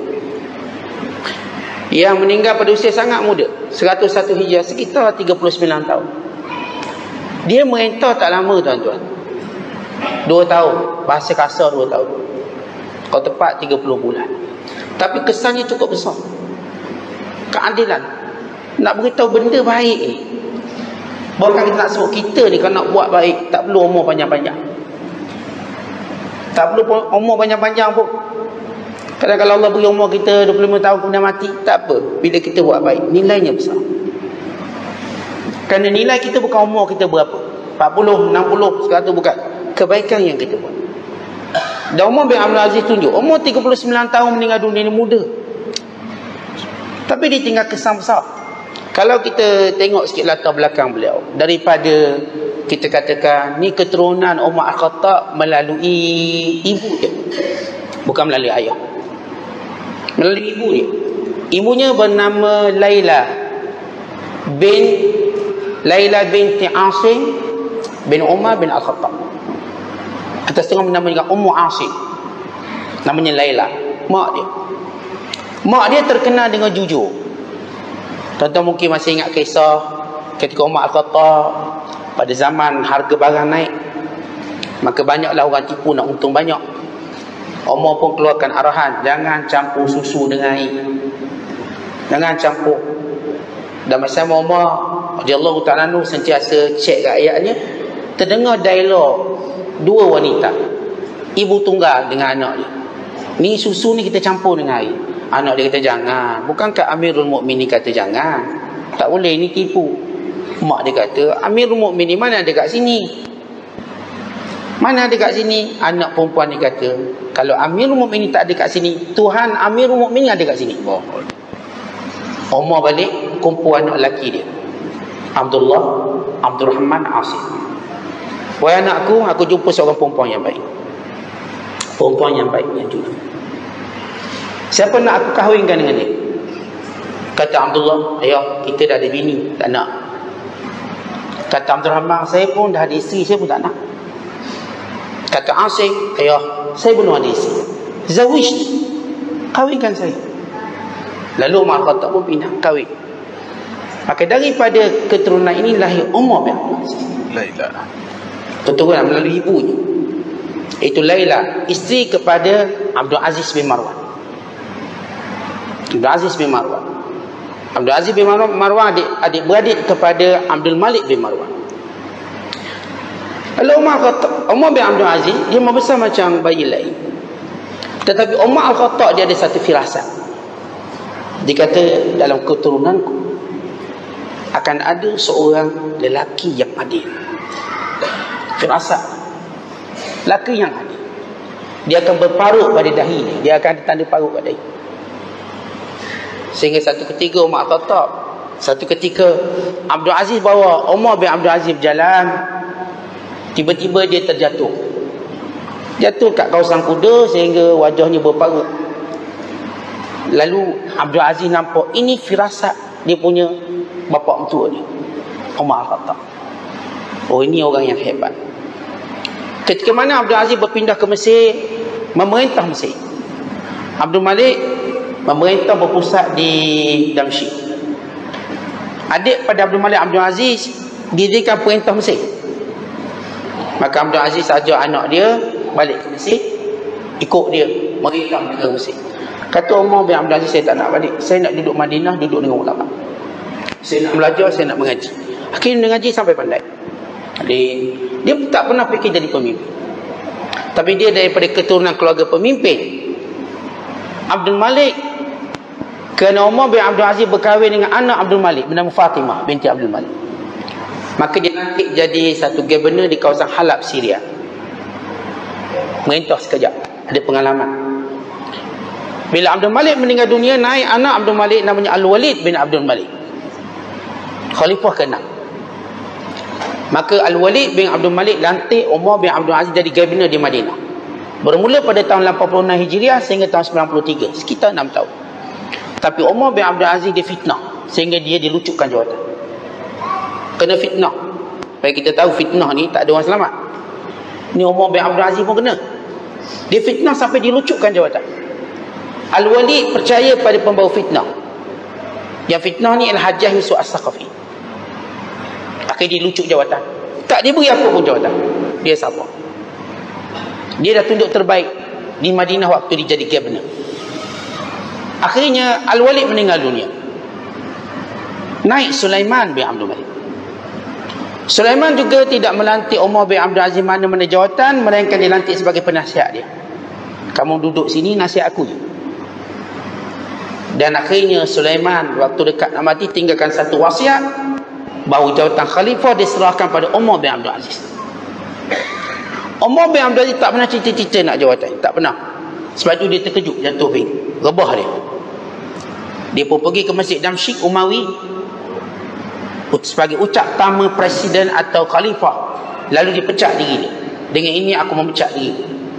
yang meninggal pada usia sangat muda, seratus satu Hijrah, sekitar tiga puluh sembilan tahun. Dia merintah tak lama tuan-tuan, dua tahun, bahasa kasar dua tahun, kalau tepat tiga puluh bulan. Tapi kesannya cukup besar. Keadilan, nak beritahu benda baik ni. Bahkan kita nak sebut kita ni, kalau nak buat baik, tak perlu umur panjang-panjang. Tak perlu umur panjang-panjang pun. Kadang kalau Allah beri umur kita dua puluh lima tahun kemudian mati, tak apa. Bila kita buat baik, nilainya besar. Kerana nilai kita bukan umur kita berapa, empat puluh, enam puluh, seratus, bukan. Kebaikan yang kita buat. Dan Umar bin Abdul Aziz tunjuk, umur tiga puluh sembilan tahun meninggal dunia ni muda, tapi dia tinggal kesan besar. Kalau kita tengok sikit latar belakang beliau, daripada kita katakan ni keturunan Umar Al-Khattab melalui ibu dia, bukan melalui ayah, melalui ibu dia. Ibunya bernama Laila bin Laila binti Asim bin Umar bin Al-Khattab. Atas tengah bernama juga Ummu Asim, namanya Laila, mak dia. Mak dia terkenal dengan jujur. Tuan-tuan mungkin masih ingat kisah ketika Umar Al-Khattab, pada zaman harga barang naik, maka banyaklah orang tipu nak untung banyak. Umar pun keluarkan arahan, jangan campur susu dengan air, jangan campur. Dan masa Umar radhiyallahu ta'ala anhu sentiasa cek kat ayatnya, terdengar dialog dua wanita, ibu tunggal dengan anak dia. Ni susu ni kita campur dengan air. Anak dia kata jangan. Bukankah Amirul Mukminin kata jangan? Tak boleh, ni tipu. Mak dia kata Amirul Mukminin mana ada kat sini? Mana ada kat sini? Anak perempuan dia kata kalau Amirul Mukminin tak ada kat sini, Tuhan Amirul Mukminin ada kat sini. Oh. Umar balik kumpul anak lelaki dia, Abdullah, Abdul Rahman, Asim. Wahai anakku, aku jumpa seorang perempuan yang baik, perempuan yang baik, yang jujur. Siapa nak aku kahwinkan dengan dia? Kata Abdullah, ayah, kita dah ada bini, tak nak. Kata Abdul Rahman, saya pun dah ada isteri, saya pun tak nak. Kata Asim, ayah, saya belum ada isteri, zawish, kahwinkan saya. Lalu Umar Khattab pun pindah kahwin. Maka daripada keturunan ini lahir Umar bin Abdul Aziz. La ilaha. Keturunan melalui ibunya, itu Laila, isteri kepada Abdul Aziz bin Marwan. Abdul Aziz bin Marwan. Abdul Aziz bin Marwan, Marwan adik, adik beradik kepada Abdul Malik bin Marwan. Lalu Umar Khattab, Umar bin Abdul Aziz, dia membesar macam bayi lain. Tetapi Umar Al-Khattab dia ada satu firasat. Dia kata dalam keturunanku akan ada seorang lelaki yang adil. Firasat, lelaki yang adil. Dia akan berparut pada dahi dia, dia akan ada tanda parut pada dahi. Sehingga satu ketika Umar Khattab, satu ketika Abdul Aziz bawa Umar bin Abdul Aziz berjalan, tiba-tiba dia terjatuh, jatuh kat kawasan kuda sehingga wajahnya berparut. Lalu Abdul Aziz nampak ini firasat dia punya bapa mentua dia, Umar Khattab. Oh, ini orang yang hebat. Ketika mana Abdul Aziz berpindah ke Mesir, memerintah Mesir, Abdul Malik memerintah berpusat di Damsyik. Adik pada Abdul Malik, Abdul Aziz, didirikan perintah Mesir. Maka Abdul Aziz ajak anak dia balik ke Mesir, ikut dia merintah negara Mesir. Kata Umar bin Abdul Aziz, saya tak nak balik, saya nak duduk Madinah, duduk dengan ulama, saya nak belajar, saya nak mengaji. Akhirnya mengaji sampai pandai. Dia, dia tak pernah fikir jadi pemimpin, tapi dia daripada keturunan keluarga pemimpin. Abdul Malik, kerana Umar bin Abdul Aziz berkahwin dengan anak Abdul Malik bernama Fatimah binti Abdul Malik, maka dia nanti jadi satu governor di kawasan Halab, Syria. Merintah sekejap. Ada pengalaman. Bila Abdul Malik meninggal dunia, naik anak Abdul Malik namanya Al-Walid bin Abdul Malik, khalifah keenam. Maka Al-Walid bin Abdul Malik lantik Umar bin Abdul Aziz jadi Gubernur di Madinah. Bermula pada tahun lapan puluh enam Hijriah sehingga tahun sembilan puluh tiga, sekitar enam tahun. Tapi Umar bin Abdul Aziz difitnah sehingga dia dilucutkan jawatan. Kena fitnah. Supaya kita tahu fitnah ni tak ada orang selamat. Ni Umar bin Abdul Aziz pun kena. Dia fitnah sampai dilucutkan jawatan. Al-Walid percaya pada pembawa fitnah. Yang fitnah ni adalah Hajjaj bin Yusuf As-Saqafi. Akhirnya dia lucut jawatan. Tak diberi apa pun jawatan. Dia sabar. Dia dah tunjuk terbaik di Madinah waktu dia jadi Gubernur. Akhirnya Al-Walid meninggal dunia. Naik Sulaiman bin Abdul Malik. Sulaiman juga tidak melantik Umar bin Abdul Aziz mana-mana jawatan, melainkan dia lantik sebagai penasihat dia. Kamu duduk sini, nasihat aku je. Dan akhirnya Sulaiman waktu dekat nak mati tinggalkan satu wasiat, bahawa jawatan khalifah diserahkan pada Umar bin Abdul Aziz. Umar bin Abdul Aziz tak pernah cita-cita nak jawatan, tak pernah. Sebab itu dia terkejut, jatuh ping, rebah dia. Dia pun pergi ke Masjid Damsyik Umawi sebagai ucap tama presiden atau khalifah, lalu dia pecat diri dia. Dengan ini aku memecat diri.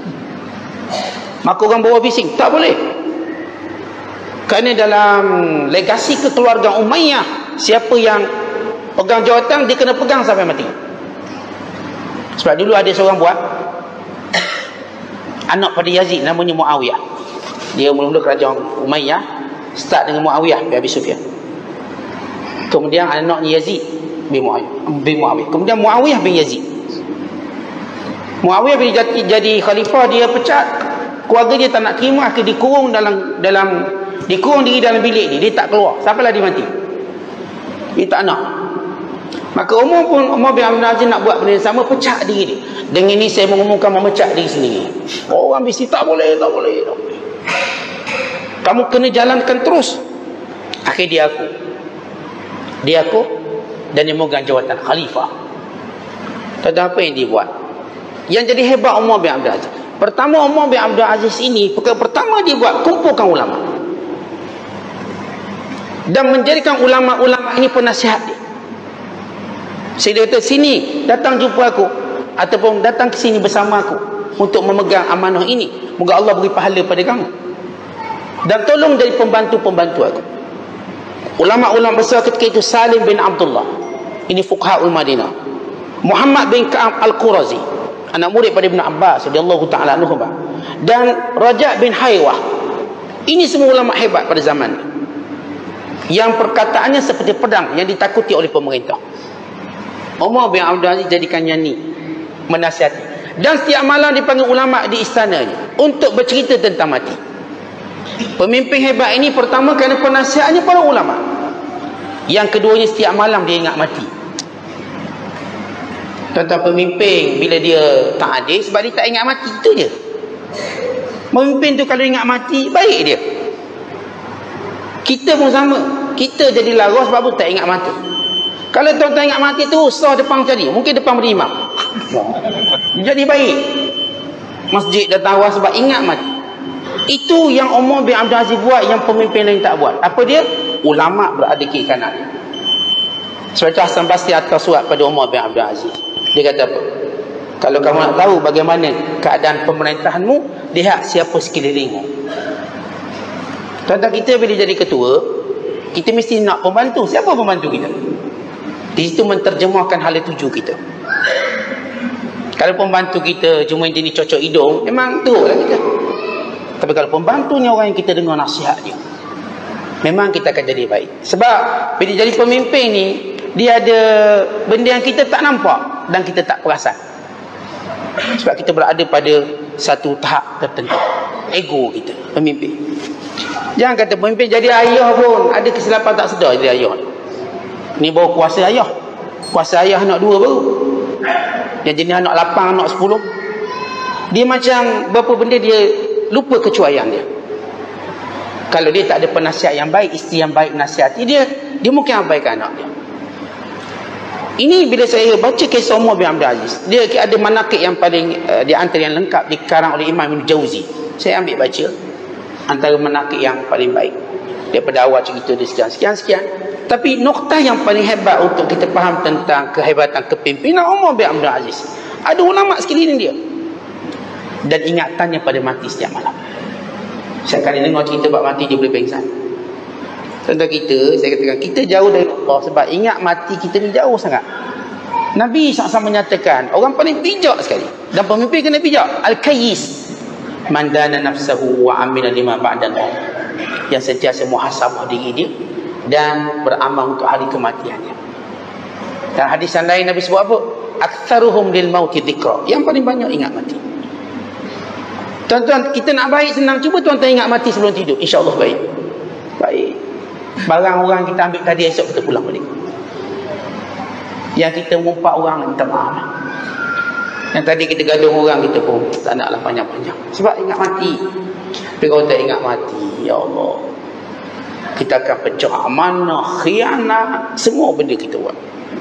Maka orang bawa bising, tak boleh. Kerana dalam legasi kekeluargaan Umayyah, siapa yang pegang jawatan dia kena pegang sampai mati. Sebab dulu ada seorang buat anak pada Yazid namanya Muawiyah. Dia mula-mula kerajaan Umayyah, start dengan Muawiyah bin Abi Sufyan. Kemudian anaknya Yazid bin Muawiyah, bin Muawiyah. Kemudian Muawiyah bin Yazid. Muawiyah bin jadi, jadi khalifah, dia pecat. Keluarga dia tak nak terima, akhirnya dikurung dalam dalam dikurung diri dalam bilik dia. Dia tak keluar sampailah dia mati. Dia tak nak. Maka Umar pun, Umar bin Abdul Aziz nak buat benda yang sama, pecat diri dia. Dengan ini saya mengumumkan memecat diri sendiri. Orang bisi tak boleh, tak boleh, tak boleh. Kamu kena jalankan terus. Akhirnya dia aku. Dia aku dan dia memegang jawatan khalifah. Tak ada apa yang dia buat. Yang jadi hebat Umar bin Abdul Aziz. Pertama, Umar bin Abdul Aziz ini, perkara pertama dia buat, kumpulkan ulama. Dan menjadikan ulama-ulama ini penasihat dia. Saya kata, sini, datang jumpa aku. Ataupun datang ke sini bersama aku untuk memegang amanah ini. Moga Allah beri pahala pada kamu. Dan tolong jadi pembantu-pembantu aku. Ulama-ulama besar ketika itu Salim bin Abdullah. Ini fuqaha Madinah. Muhammad bin Ka'ab Al-Qurazi, anak murid pada Ibn Abbas radhiyallahu ta'ala anhu. Dan Raja' bin Haywah. Ini semua ulama hebat pada zaman ini, yang perkataannya seperti pedang yang ditakuti oleh pemerintah. Umar bin Abdul Aziz jadikannya ni menasihati. Dan setiap malam dipanggil ulama di istananya untuk bercerita tentang mati. Pemimpin hebat ini pertama kerana penasihatnya para ulama. Yang keduanya setiap malam dia ingat mati. Tuan-tuan, pemimpin bila dia tak adil sebab dia tak ingat mati, itu je. Pemimpin tu kalau ingat mati, baik dia. Kita pun sama. Kita jadi lara sebab pun tak ingat mati. Kalau tuan-tuan ingat mati tu, sah depan jadi. Mungkin depan berimam. Jadi baik. Masjid datang awal sebab ingat mati. Itu yang Umar bin Abdul Aziz buat, yang pemimpin lain tak buat. Apa dia? Ulama berada kiri kanan. Sebab itu Hasan Basri hantar surat pada Umar bin Abdul Aziz. Dia kata apa? Kalau kamu nak tahu bagaimana keadaan pemerintahanmu, lihat siapa sekelilingmu. Tuan-tuan, kita bila jadi ketua, kita mesti nak pembantu. Siapa pembantu kita? Di situ menterjemahkan hala tuju kita. Kalau pembantu kita cuma jenis cocok hidung, memang teruklah kita. Tapi kalau pembantunya orang yang kita dengar nasihat dia, memang kita akan jadi baik. Sebab bila jadi pemimpin ni, dia ada benda yang kita tak nampak dan kita tak perasan. Sebab kita berada pada satu tahap tertentu. Ego kita, pemimpin. Jangan kata pemimpin jadi ayah pun ada kesilapan tak sedar jadi ayah. Ni baru kuasa ayah. Kuasa ayah anak dua baru. Yang jenis anak lapan, anak sepuluh. Dia macam berapa benda dia lupa kecuaian dia. Kalau dia tak ada penasihat yang baik, isteri yang baik nasihati dia, dia mungkin abaikan anak dia. Ini bila saya baca kisah Umar bin Abdul Aziz, dia ada manaqib yang paling uh, di antara yang lengkap dikarang oleh Imam Ibn Jauzi. Saya ambil baca antara manaqib yang paling baik daripada awal cerita dia sekian sekian sekian. Tapi noktah yang paling hebat untuk kita faham tentang kehebatan kepimpinan Umar bin Abdul Aziz, ada ulama sekeliling dia dan ingatannya pada mati setiap malam. Saya kali dengar cerita bab mati dia boleh pengsan. Contoh kita, saya katakan kita jauh dari Allah sebab ingat mati kita ni jauh sangat. Nabi sallallahu alaihi wasallam menyatakan orang paling bijak sekali dan pemimpin kena bijak, al-kayyis man dana nafsahu wa amila lima ba'da maut, yang sentiasa muhasabah diri dia dan beramal untuk hari kematiannya. Dan hadis yang lain Nabi sebut apa? Aktsaruhum lil mauti dzikra, yang paling banyak ingat mati. Tuan-tuan, kita nak baik senang, cuba tuan-tuan ingat mati sebelum tidur, insya-Allah baik. Baik. Barang orang kita ambil tadi, esok kita pulang balik. Yang kita mumpak orang, minta maaf. Yang tadi kita gaduh orang, kita pun tak naklah panjang-panjang. Sebab ingat mati. Tapi kalau tak ingat mati, ya Allah, kita akan pecah amanah, khianat, semua benda kita buat.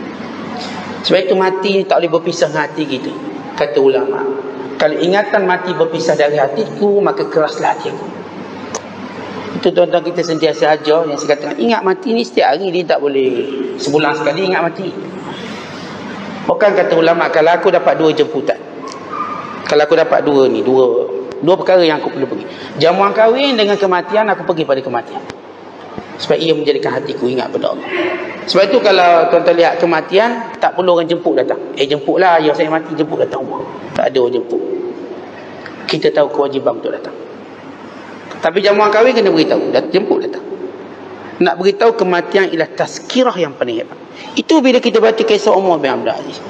Sebab itu mati tak boleh berpisah dengan hati kita. Kata ulama, kalau ingatan mati berpisah dari hatiku, maka keraslah hatiku. Itu tuan-tuan kita sentiasa ajar yang saya katakan, ingat mati ni setiap hari, dia tak boleh sebulan sekali ingat mati. Bukan kata ulama, kalau aku dapat dua jemputan, kalau aku dapat dua ni, dua dua perkara yang aku perlu pergi, jamuan kahwin dengan kematian, aku pergi pada kematian. Sebab ia menjadikan hatiku ingat pada Allah. Sebab itu kalau tuan-tuan lihat kematian, tak perlu orang jemput datang. Eh jemputlah, ayah saya mati, jemput datang rumah. Tak ada orang jemput. Kita tahu kewajiban untuk datang. Tapi jamuan kahwin kena beritahu, jemput datang. Nak beritahu kematian ialah tazkirah yang paling hebat. Itu bila kita baca kisah Umar bin Abdul Aziz.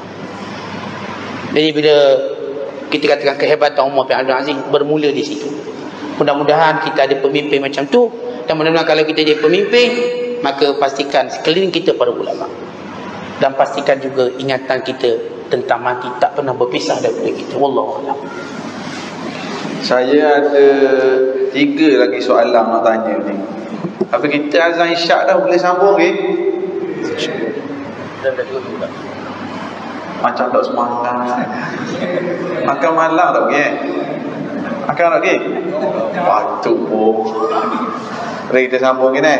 Jadi bila kita katakan kehebatan Umar bin Abdul Aziz bermula di situ. Mudah-mudahan kita ada pemimpin macam tu, dan mudah-mudahan kalau kita jadi pemimpin, maka pastikan sekeliling kita para ulama, dan pastikan juga ingatan kita tentang mati tak pernah berpisah daripada kita. Wallahu a'lam. Saya ada tiga lagi soalan nak tanya ni. Apa kita azan isyak dah, boleh sambung ke? Macam tak semangat. Makan malam tak ke? Makan tak ke? Waktu pun. Mari kita sambung ke ni.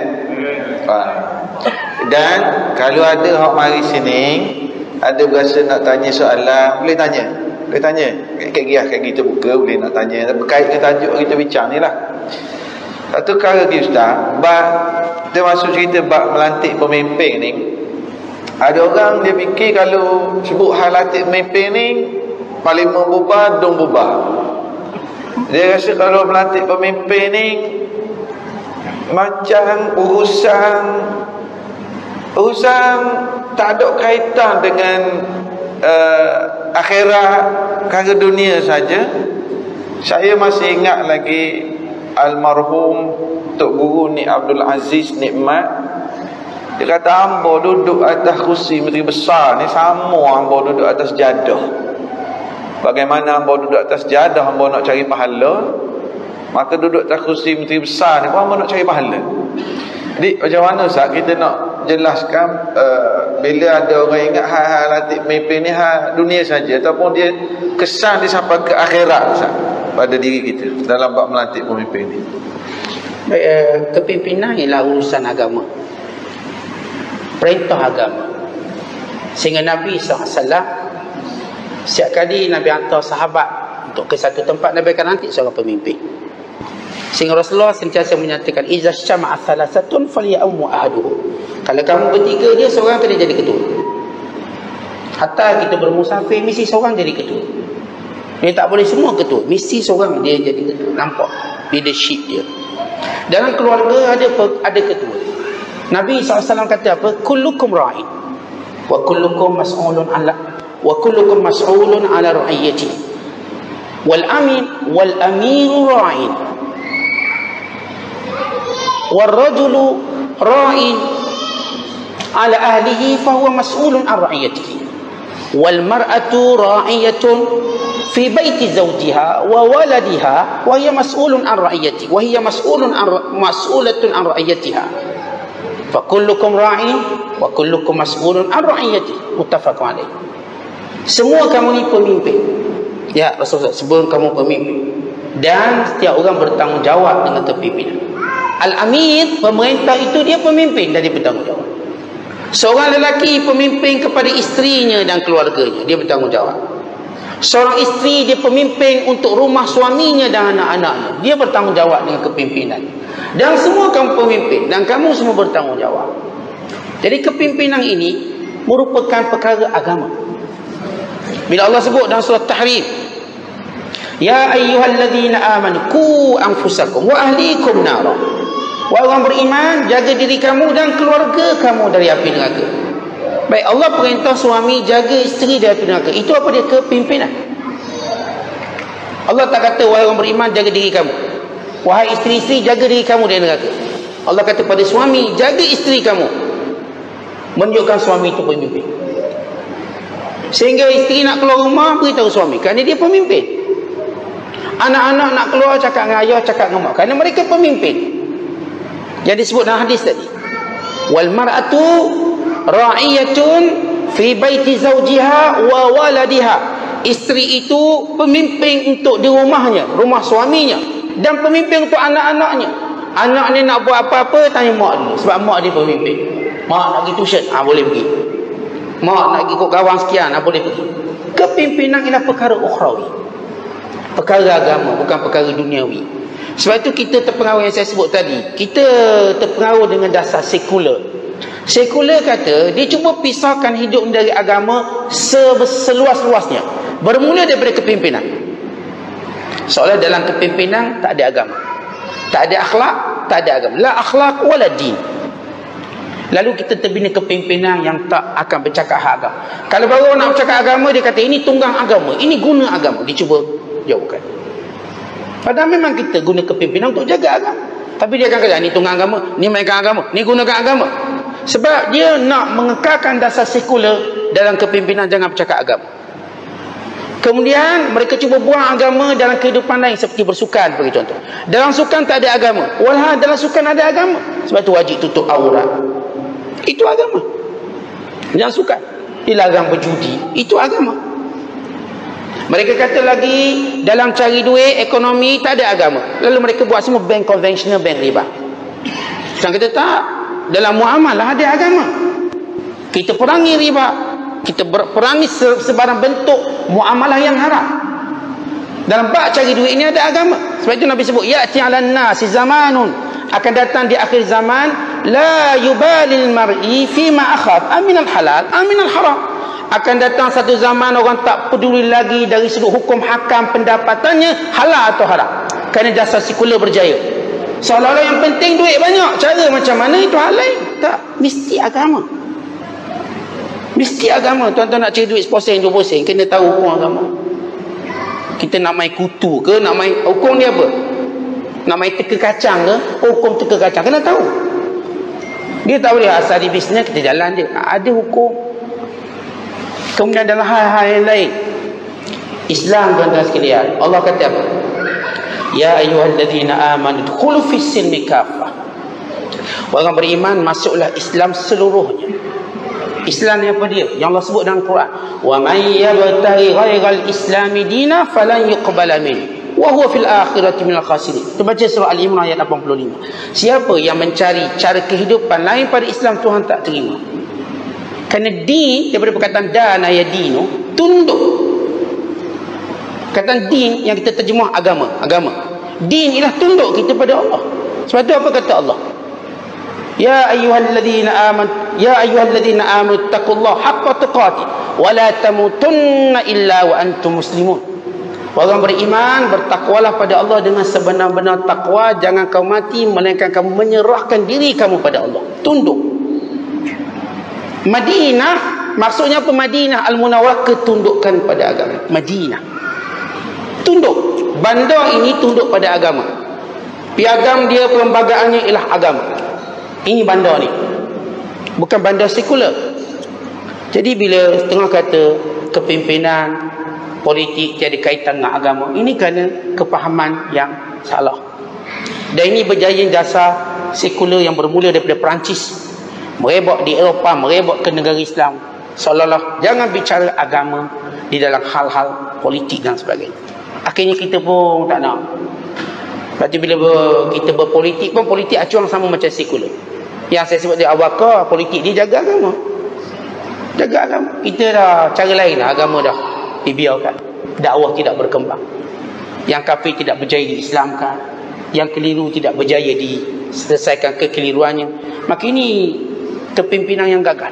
Dan kalau ada hak mari sini, ada berasa nak tanya soalan, boleh tanya. Boleh tanya. Kat giah kat kita buka, boleh nak tanya. Berkait dengan tajuk kita bincang ni lah. Satu perkara lagi Ustaz, bab kita masuk cerita bab melantik pemimpin ni. Ada orang dia fikir kalau sebut hal lantik pemimpin ni, parlimen bubar, dong bubar. Dia rasa kalau melantik pemimpin ni macam urusan urusan tak ada kaitan dengan uh, akhirat, perkara dunia saja. Saya masih ingat lagi almarhum Tok Guru Ni Abdul Aziz Nikmat. Dia kata hamba duduk atas kursi menteri besar ni sama hamba duduk atas jadah. Bagaimana hamba duduk atas jadah, hamba nak cari pahala, maka duduk atas kursi menteri besar ni pun hamba nak cari pahala. Jadi macam mana Ustaz kita nak jelaskan uh, bila ada orang ingat hal-hal lantik pemimpin ni hal dunia saja, ataupun dia kesan dia sampai ke akhirat Ustaz pada diri kita dalam bab melantik pemimpin ni. Baik, uh, kepimpinan ialah urusan agama, perintah agama. Sehingga Nabi sallallahu alaihi wasallam setiap kali Nabi hantar sahabat untuk ke satu tempat, Nabi akan lantik seorang pemimpin. Sehingga Rasulullah sentiasa menyatakan iza syama'a thalathatun falyaumu ahaduhum. Kalau kamu bertiga, dia seorang kena jadi ketua. Hatta kita bermusafir, mesti seorang jadi ketua. Dia tak boleh semua ketua, mesti seorang dia jadi ketua. Nampak leadership dia. Dalam keluarga ada ada ketua. Nabi sallallahu alaihi wasallam kata apa? Kullukum ra'in wa kullukum mas'ulun ala wa kullukum mas'ulun ala ra'iyati. Wal amin wal amiru ra'in. Wal rajulu ra'in ala ahlihi fa huwa mas'ulun an ra'iyatihi. Wal mar'atu ra'iyatun fi baiti zawjiha wa waladiha wa hiya mas'ulun an ra'iyati wa hiya mas'ulun an mas'ulatun an ra'iyatiha. Fa kullukum ra'in wa kullukum mas'ulun an ra'iyati. Muttafaqun alaih. Semua kamu ni pemimpin. Ya Rasulullah, sebelum kamu pemimpin. Dan setiap orang bertanggungjawab dengan kepimpinan. Al-Amir, pemerintah itu dia pemimpin dan dia bertanggungjawab. Seorang lelaki pemimpin kepada isterinya dan keluarganya, dia bertanggungjawab. Seorang isteri dia pemimpin untuk rumah suaminya dan anak-anaknya, dia bertanggungjawab dengan kepimpinan. Dan semua kamu pemimpin dan kamu semua bertanggungjawab. Jadi kepimpinan ini merupakan perkara agama. Bila Allah sebut dalam surah Tahrim, ya ayyuhalladzina amanu qu anfusakum wa ahlikum nara. Wahai orang beriman, jaga diri kamu dan keluarga kamu dari api neraka. Baik, Allah perintah suami jaga isteri dari api neraka. Itu apa dia? Kepimpinan. Allah tak kata wahai orang beriman jaga diri kamu, wahai isteri-isteri jaga diri kamu dari neraka. Allah kata pada suami jaga isteri kamu, menunjukkan suami itu pemimpin. Sehingga isteri nak keluar rumah beritahu suami kerana dia pemimpin. Anak-anak nak keluar cakap dengan ayah, cakap dengan mak kerana mereka pemimpin. Jadi disebut dalam hadis tadi, wal mar'atu ra'iyatun fi baiti zawjiha wa waladiha. Isteri itu pemimpin untuk di rumahnya, rumah suaminya, dan pemimpin untuk anak-anaknya. Anak ni nak buat apa-apa tanya mak dulu, sebab mak dia pemimpin. Mak nak pergi tuition, ah boleh pergi. Mak nak pergi ikut kawan sekian, ah boleh pergi. Kepimpinan ialah perkara ukhrawi, perkara agama, bukan perkara duniawi. Sebab itu kita terpengaruh yang saya sebut tadi. Kita terpengaruh dengan dasar sekular. Sekular kata dia cuba pisahkan hidup dari agama seluas-luasnya, bermula daripada kepimpinan. Seolah dalam kepimpinan tak ada agama, tak ada akhlak, tak ada agama. La akhlak wala din. Lalu kita terbina kepimpinan yang tak akan bercakap hak agama. Kalau baru nak bercakap agama, dia kata ini tunggang agama, ini guna agama, dia cuba jauhkan. Padahal memang kita guna kepimpinan untuk jaga agama, tapi dia akan kata ni tunggang agama, ni mainkan agama, ni gunakan agama. Sebab dia nak mengekalkan dasar sekular dalam kepimpinan, jangan bercakap agama. Kemudian mereka cuba buang agama dalam kehidupan lain, seperti bersukan bagi contoh. Dalam sukan tak ada agama, walau dalam sukan ada agama. Sebab itu wajib tutup aurat, itu agama. Dalam sukan dilarang berjudi, itu agama. Mereka kata lagi dalam cari duit, ekonomi tak ada agama. Lalu mereka buat semua bank konvensional, bank riba. Sekarang kata tak, dalam muamalah ada agama. Kita perangi riba, kita perangi sebarang bentuk muamalah yang haram. Dalam bab cari duit ini ada agama. Sebab itu Nabi sebut ya'ti 'alan nasi zamanun, akan datang di akhir zaman, la yubalil mar'i fima akhaf aminal halal aminal haram. Akan datang satu zaman orang tak peduli lagi dari sudut hukum hakam pendapatannya halal atau haram, kerana dasar sekular berjaya. Seolah-olah yang penting duit banyak, cara macam mana itu hal lain. Tak, mesti agama. Mesti agama. Tuan-tuan nak cari duit sepuluh sen, dua puluh sen, kena tahu hukum agama. Kita nak main kutu ke, nak main, hukum dia apa? Nak main teka kacang ke, hukum teka kacang, kena tahu. Dia tak boleh asal di bisnes kita jalan je, ada hukum. Kemudian dalam hal-hal yang lain, Islam tuan-tuan sekalian, Allah kata apa? Ya ayyuhalladzina amanu dkhulu fis silmi kaffah. Orang beriman masuklah Islam seluruhnya. Islam ni apa dia? Yang Allah sebut dalam Quran, wa may yabtaghi ghairal islami dina falan yuqbala min wa huwa fil akhirati minal khasirin. Kita baca surah Al-Imran ayat lapan puluh lima. Siapa yang mencari cara kehidupan lain pada Islam, Tuhan tak terima. Kerana din daripada perkataan dana ya dinu, tunduk. Perkataan din yang kita terjemah agama, agama. Din ialah tunduk kita pada Allah. Sebab itu apa kata Allah? Ya ayyuhalladzina amanu ya ayyuhalladzina amanu taqullaha haqqa tuqatih wa la tamutunna illa wa antum muslimun. Orang beriman, bertakwalah pada Allah dengan sebenar-benar takwa, jangan kau mati melainkan kamu menyerahkan diri kamu pada Allah, tunduk. Madinah, maksudnya apa Madinah Al-Munawwarah? Ketundukan pada agama. Madinah tunduk. Bandar ini tunduk pada agama. Piagam dia, perlembagaannya ialah agama. Ini bandar ni, bukan bandar sekular. Jadi bila setengah kata kepimpinan politik tiada kaitan dengan agama, ini kerana kepahaman yang salah. Dan ini berjaya dasar sekular yang bermula daripada Perancis. merebak di Eropah, merebak ke negara Islam, seolah-olah jangan bicara agama di dalam hal-hal politik dan sebagainya. Akhirnya kita pun tak nak. Berarti bila ber, kita berpolitik pun, politik acuang sama macam sekular. Yang saya sebut di awal, politik dia jaga agama. Jaga agama. Kita dah cara lain lah, agama dah dibiarkan. Dakwah tidak berkembang. Yang kafir tidak berjaya diislamkan. Yang keliru tidak berjaya diselesaikan kekeliruannya. Maka ini kepimpinan yang gagal.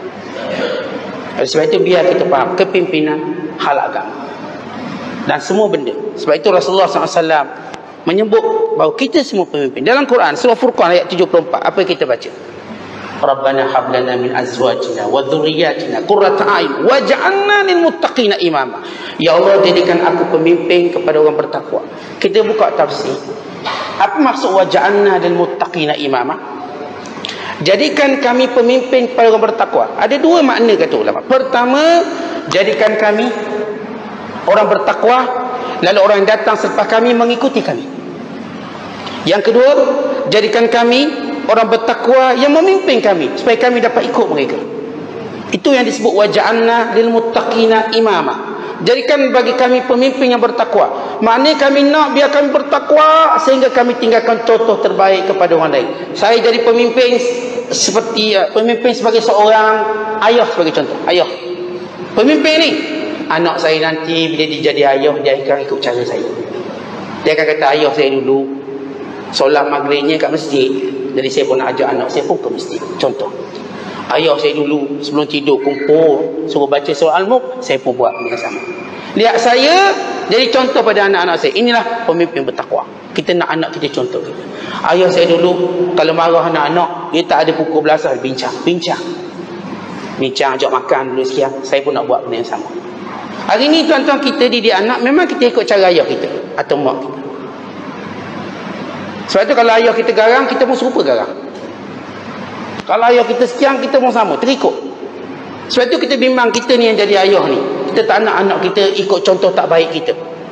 Sebab itu biar kita faham kepimpinan hal agama dan semua benda. Sebab itu Rasulullah sallallahu alaihi wasallam menyebut bahawa kita semua pemimpin. Dalam Quran surah Furqan ayat tujuh puluh empat, apa yang kita baca? Rabbana hab lana min azwajina wa dhurriyyatina qurrata a'yun waj'alna lil muttaqina imama. Ya Allah, jadikan aku pemimpin kepada orang bertakwa. Kita buka tafsir. Apa maksud waj'alna lil muttaqina imama? Jadikan kami pemimpin kepada orang bertakwa. Ada dua makna kata ulama. Pertama, jadikan kami orang bertakwa, lalu orang yang datang selepas kami mengikuti kami. Yang kedua, jadikan kami orang bertakwa yang memimpin kami supaya kami dapat ikut mereka. Itu yang disebut waja'alna lil muttaqina imama. Jadikan bagi kami pemimpin yang bertakwa. Maknanya kami nak biar kami bertakwa sehingga kami tinggalkan contoh terbaik kepada orang lain. Saya jadi pemimpin seperti uh, pemimpin sebagai seorang ayah, sebagai contoh. Ayah. Pemimpin ni, anak saya nanti bila dia jadi ayah, dia akan ikut cara saya. Dia akan kata, ayah saya dulu solat maghribnya kat masjid, jadi saya pun nak ajak anak saya pun ke masjid. Contoh. Ayah saya dulu sebelum tidur kumpul suruh baca surah Al-Mulk, saya pun buat benda sama. Lihat saya jadi contoh pada anak-anak saya. Inilah pemimpin bertakwa. Kita nak anak kita contoh kita. Ayah saya dulu kalau marah anak-anak, dia tak ada pukul belasah, bincang, bincang. Bincang, ajak makan dulu sekian. Saya pun nak buat benda yang sama. Hari ni tuan-tuan, kita didik anak, memang kita ikut cara ayah kita atau mak kita. Sebab tu kalau ayah kita garang, kita pun serupa garang. Kalau ayah kita sekian, kita pun sama, terikut. Sebab tu kita bimbang kita ni yang jadi ayah ni. Kita tak nak anak kita ikut contoh tak baik kita.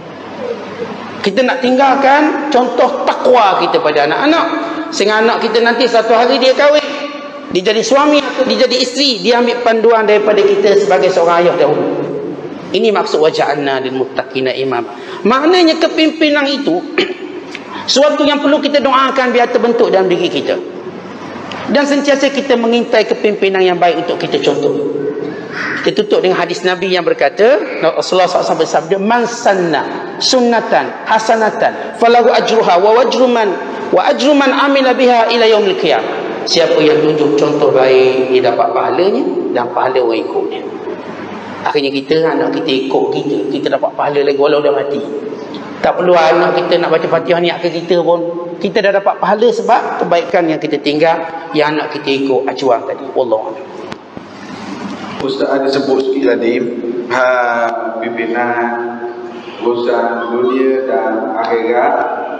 Kita nak tinggalkan contoh takwa kita pada anak-anak. Sehingga anak kita nanti satu hari dia kahwin, dia jadi suami atau dia jadi isteri, dia ambil panduan daripada kita sebagai seorang ayah dahulu. Ini maksud waja'alna lil muttaqina imam. Maknanya kepimpinan itu suatu yang perlu kita doakan biar terbentuk dalam diri kita. Dan sentiasa kita mengintai kepimpinan yang baik untuk kita contoh. Kita tutup dengan hadis Nabi yang berkata, Rasulullah sallallahu alaihi wasallam bersabda, man sanna sunnatan hasanatan falahu ajruha wa wajruman wa ajruman amila biha ila yaumil qiyamah. Siapa yang tunjuk contoh baik, dia dapat pahalanya dan pahala orang ikutnya. Akhirnya kita, anak kita ikut kita, kita dapat pahala lagi walau dah mati. Tak perlu anak kita nak baca Fatihah niat ke kita pun, kita dah dapat pahala sebab kebaikan yang kita tinggal, yang anak kita ikut acuan tadi. Wallahu a'lam. Ustaz ada sebut sikit tadi, ha, pimpinan urusan dunia dan akhirat.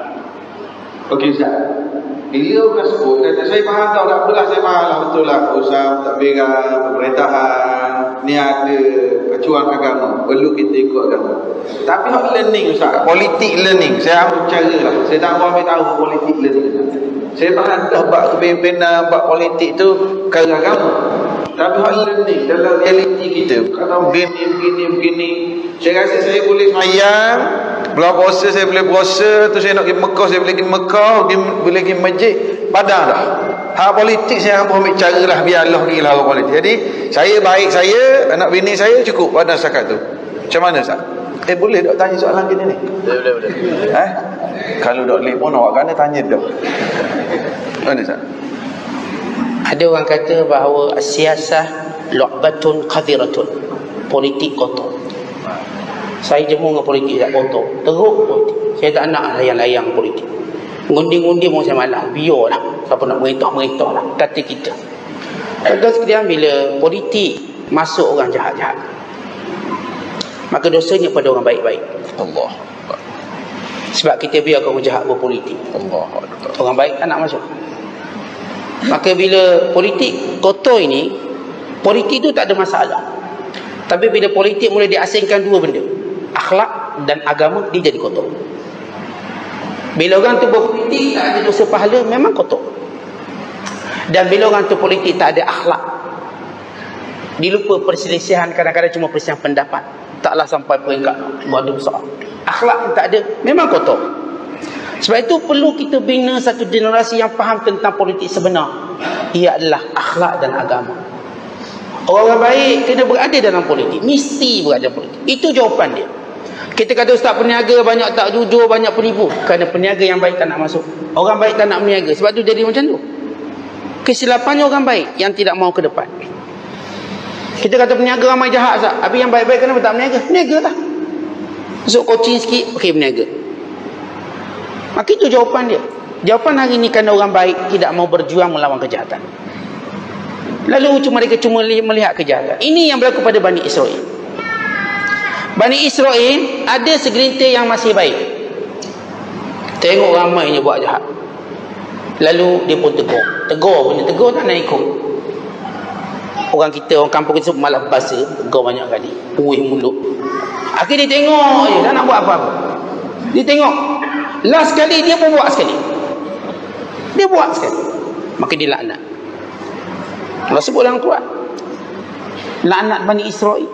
Okey Ustaz, bila orang sebut, kata saya faham tau, tak apalah, saya faham lah, betul lah urusan pentadbiran, pemerintahan ni ada acuan agama, perlu kita ikut agama. Tapi hak learning Ustaz, politik learning, saya ambil cara lah, saya tak ambil tahu politik learning. Saya faham dah bab kepimpinan, bab politik tu kerana agama. Tapi hak learning dalam realiti kita, kalau begini, begini, begini, saya rasa saya boleh semayang, bulan puasa saya boleh puasa, tu saya nak pergi Mekah, saya boleh pergi Mekah, boleh pergi masjid, padang dah. Hak politik saya ambil cara lah, biar Allah pergi lah politik. Jadi saya baik saya, anak bini saya cukup pada setakat tu. Macam mana Ustaz? Eh boleh tak tanya soalan gini ni? Boleh, boleh, boleh. Eh? Kalau tak boleh pun awak kena tanya dah. Mana Ustaz? Ada orang kata bahawa siasah lu'batun qadhiratun, politik kotor. Saya jemur dengan politik tak kotor, teruk politik. Saya tak nak layang-layang politik. Ngundi-ngundi pun saya malas, biarlah. Siapa nak merintah-merintah lah, kata kita. Dan sekalian bila politik masuk orang jahat-jahat, maka dosanya pada orang baik-baik. Allah. Sebab kita biar orang jahat berpolitik, Allah. Orang baik tak nak masuk. Maka bila politik kotor ini, politik itu tak ada masalah. Tapi bila politik mula diasingkan dua benda, akhlak dan agama, dia jadi kotor. Bila orang tu berpolitik tak ada dosa pahala, memang kotor. Dan bila orang tu politik tak ada akhlak, dilupa perselisihan, kadang-kadang cuma perselisihan pendapat, taklah sampai peringkat berada besar. Akhlak pun tak ada, memang kotor. Sebab itu perlu kita bina satu generasi yang faham tentang politik sebenar. Ia adalah akhlak dan agama. Orang baik kena berada dalam politik, mesti berada dalam politik. Itu jawapan dia. Kita kata ustaz peniaga banyak tak jujur, banyak penipu. Kerana peniaga yang baik tak nak masuk, orang baik tak nak meniaga. Sebab tu jadi macam tu. Kesilapannya orang baik yang tidak mau ke depan. Kita kata peniaga ramai jahat ustaz, tapi yang baik-baik kenapa tak meniaga? Meniaga lah. Masuk coaching sikit, okey meniaga. Maka itu jawapan dia. Jawapan hari ini kerana orang baik tidak mau berjuang melawan kejahatan. Lalu cuma mereka cuma melihat kejahatan. Ini yang berlaku pada Bani Israel. Bani Israel ada segelintir yang masih baik. Tengok ramainya buat jahat. Lalu dia pun tegur. Tegur punya tegur tak nak ikut. Orang kita, orang kampung kita malah bahasa, tegur banyak kali. Puih mulut. Akhirnya dia tengok je, tak nak buat apa-apa. Dia tengok. Last sekali dia pun buat sekali. Dia buat sekali. Maka dia laknat. Allah sebut dalam Quran. Laknat Bani Israel.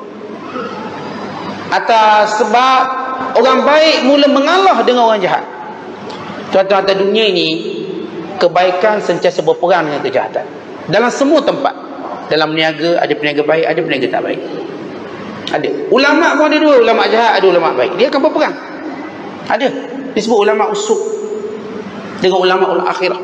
Atas sebab orang baik mula mengalah dengan orang jahat. Tuan-tuan, atas dunia ini kebaikan sentiasa berperang dengan kejahatan. Dalam semua tempat. Dalam peniaga ada peniaga baik, ada peniaga tak baik. Ada. Ulama pun ada dua, ulama jahat, ada ulama baik. Dia akan berperang. Ada. Disebut ulama usuk dengan ulama ul akhirah.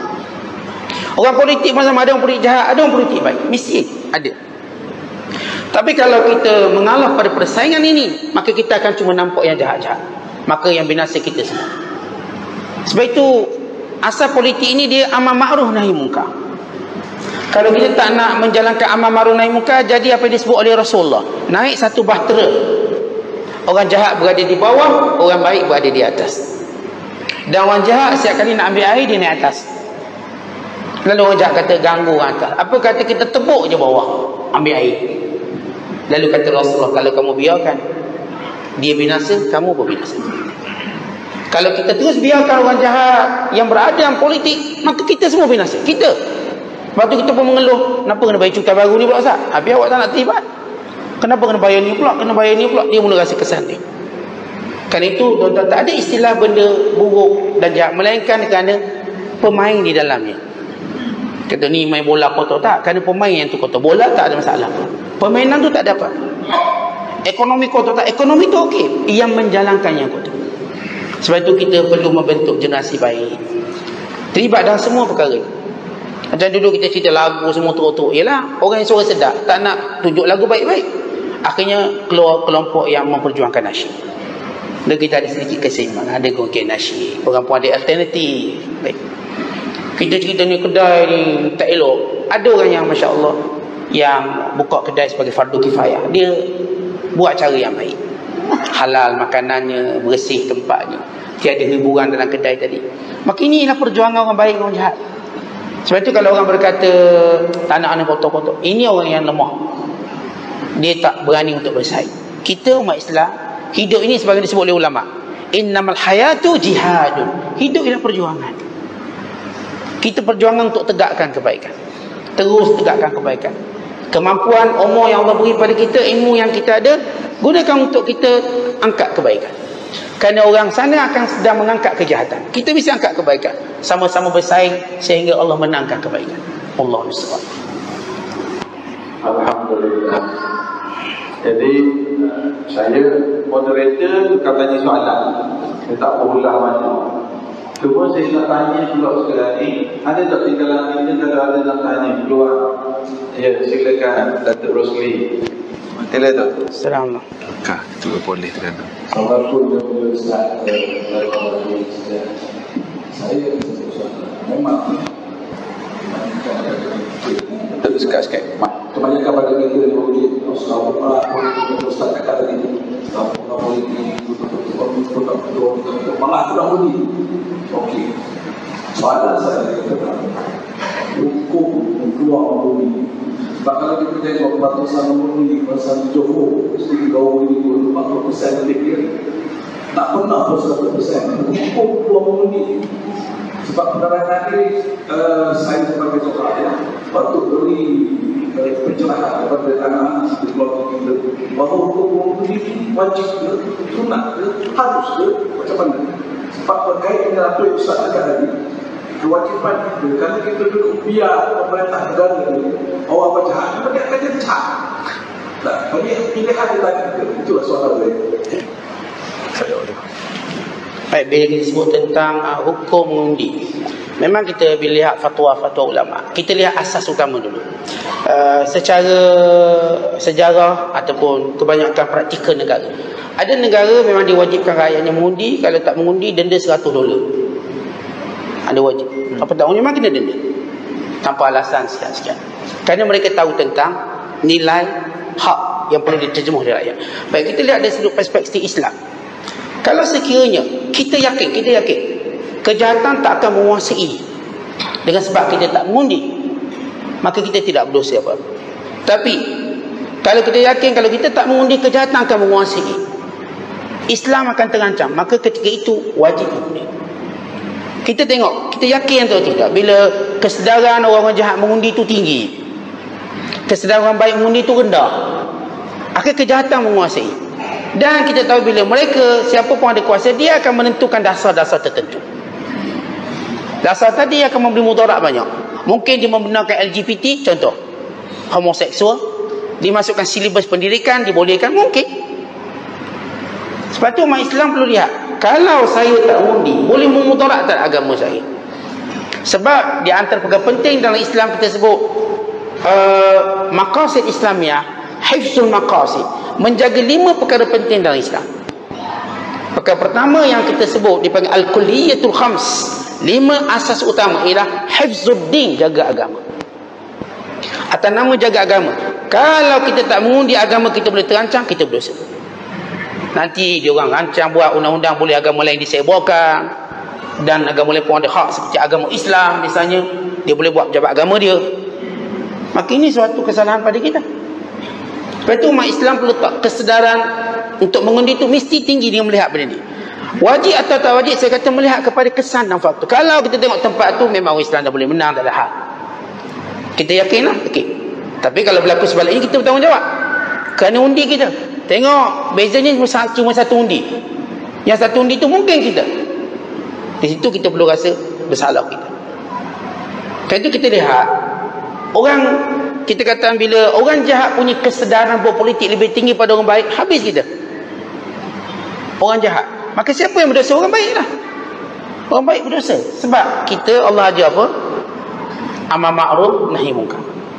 Orang politik pun sama, ada orang politik jahat, ada orang politik baik. Mesti ada. Tapi kalau kita mengalah pada persaingan ini, maka kita akan cuma nampak yang jahat-jahat. Maka yang binasa kita semua. Sebab itu asal politik ini dia amar ma'ruf nahi munkar. Kalau kita tak nak menjalankan amar ma'ruf nahi munkar, jadi apa yang disebut oleh Rasulullah, naik satu bahtera. Orang jahat berada di bawah, orang baik berada di atas. Dan orang jahat setiap kali nak ambil air, dia naik atas. Lalu orang jahat kata ganggu orang atas. Apa kata kita tepuk je bawah, ambil air. Lalu kata Rasulullah, kalau kamu biarkan dia binasa, kamu pun binasa. Kalau kita terus biarkan orang jahat yang berada dalam politik, maka kita semua binasa. Kita. Lepas tu kita pun mengeluh, kenapa kena bayar cukai baru ni pula Ustaz? Habis awak tak nak terlibat. Kenapa kena bayar ni pula? Kena bayar ni pula. Dia mula rasa kesan dia. Kerana itu, tuan-tuan, tak ada istilah benda buruk dan jahat, melainkan kerana pemain di dalamnya. Kata ni main bola kotor, tak. Kerana pemain yang tu kotor. Bola tak ada masalah. Permainan tu tak dapat. Ekonomi kotor, tak. Ekonomi tu okey. Yang menjalankan yang kotor. Sebab itu kita perlu membentuk generasi baik. Terlibat dalam semua perkara. Macam dulu kita cerita lagu semua teruk-teruk. Yelah, orang yang suara sedap tak nak tunjuk lagu baik-baik. Akhirnya keluar kelompok yang memperjuangkan nasyid. Dan kita ada sedikit keseimbangan. Ada gongkeng nasyid. Orang pun ada alternatif. Baik. Kita cerita ni kedai ni tak elok. Ada orang yang Masya Allah yang buka kedai sebagai fardu kifayah. Dia buat cara yang baik. Halal makanannya, bersih tempatnya, tiada hiburan dalam kedai tadi. Maka inilah perjuangan orang baik dengan orang jahat. Sebab itu kalau orang berkata tak nak anak kotor-kotor, ini orang yang lemah. Dia tak berani untuk bersaing. Kita umat Islam, hidup ini sebagai disebut oleh ulama, innamal hayatu jihadun. Hidup ialah perjuangan. Kita perjuangan untuk tegakkan kebaikan. Terus tegakkan kebaikan. Kemampuan umur yang Allah beri pada kita, ilmu yang kita ada, gunakan untuk kita angkat kebaikan. Kerana orang sana akan sedang mengangkat kejahatan. Kita bisa angkat kebaikan. Sama-sama bersaing sehingga Allah menangkan kebaikan. Allahu Akbar. Alhamdulillah. Jadi saya moderator katanya soalan. Saya tak berulang banyak. Cuma saya nak tanya pula sekarang ni, ada tak di kalangan kita kalau ada nak tanya keluar? Ya, silakan Datuk Rosli. Sila tu. Assalamualaikum. Kak, juga boleh kan. Assalamualaikum warahmatullahi wabarakatuh. Saya memang Datuk sikit-sikit. kebanyakan pada kita di politik, selama politik Ustaz kata tadi, selama politik untuk malah tidak boleh. Okey. Soalan saya kata, hukum keluar bumi. Sebab kalau kita tengok batasan bumi pasal Johor, mesti gaul ini empat puluh persen lebih dia. Tak pernah pun seratus persen. Hukum keluar bumi. Sebab penerangan ini uh, saya sebagai seorang ya, patut beri uh, pencerahan kepada anak-anak di keluarga kita bahawa hukum ini wajib ke, sunat ke, harus ke, macam mana? Sebab berkait dengan apa yang Ustaz cakap tadi, kewajipan kita, kalau kita duduk biar pemerintah negara ini orang apa jahat, mereka akan jadi jahat. Nah, banyak pilihan di tangan kita, itulah soalan saya. Baik, bila kita sebut tentang uh, hukum mengundi, memang kita bila lihat fatwa-fatwa ulama, kita lihat asas utama dulu. Uh, secara sejarah ataupun kebanyakan praktikal negara, ada negara memang diwajibkan rakyatnya mengundi. Kalau tak mengundi, denda seratus dolar. Ada wajib. Apa tahu memang kena denda tanpa alasan sekian-sekian, kerana mereka tahu tentang nilai hak yang perlu diterjemuh oleh rakyat. Baik, kita lihat dari sudut perspektif Islam. Kalau sekiranya kita yakin, kita yakin kejahatan tak akan menguasai dengan sebab kita tak mengundi, maka kita tidak berdosa apa. Tapi kalau kita yakin kalau kita tak mengundi, kejahatan akan menguasai, Islam akan terancam, maka ketika itu wajib mengundi. Kita tengok, kita yakin atau tidak, bila kesedaran orang-orang jahat mengundi itu tinggi, kesedaran orang baik mengundi itu rendah, akan kejahatan menguasai. Dan kita tahu bila mereka, siapa pun ada kuasa, dia akan menentukan dasar-dasar tertentu. Dasar tadi akan memberi mudarat banyak. Mungkin dia membenarkan L G B T, contoh homoseksual, dimasukkan silibus pendidikan, dibolehkan, mungkin. Sebab tu umat Islam perlu lihat, kalau saya tak undi, boleh memudarat tak agama saya? Sebab di antara perkara penting dalam Islam kita sebut uh, maqasid Islamiyah, hifzul maqasid, menjaga lima perkara penting dalam Islam. Perkara pertama yang kita sebut dipanggil al-kulliyatul khams, lima asas utama ialah hifzuddin, jaga agama. Atas nama jaga agama, kalau kita tak mengundi, agama kita boleh terancam, kita berdosa. Nanti dia orang rancang buat undang-undang boleh agama lain disebarkan, dan agama lain pun ada hak seperti agama Islam misalnya, dia boleh buat pejabat agama dia. Maka ini suatu kesalahan pada kita. Sebab itu umat Islam perlu tak kesedaran untuk mengundi itu mesti tinggi dengan melihat benda ni. Wajib atau tak wajib, saya kata melihat kepada kesan dan faktor. Kalau kita tengok tempat tu memang orang Islam dah boleh menang, tak ada hal, kita yakinlah, okey. Tapi kalau berlaku sebaliknya, kita bertanggungjawab kerana undi kita. Tengok bezanya cuma satu undi, yang satu undi tu mungkin kita, di situ kita perlu rasa bersalah kita. Kerana itu kita lihat orang, kita kata bila orang jahat punya kesedaran berpolitik lebih tinggi pada orang baik, habis kita. Orang jahat, maka siapa yang berdosa? Orang baik lah. Orang baik berdosa. Sebab kita, Allah ajar apa? Amar ma'ruf nahi munkar.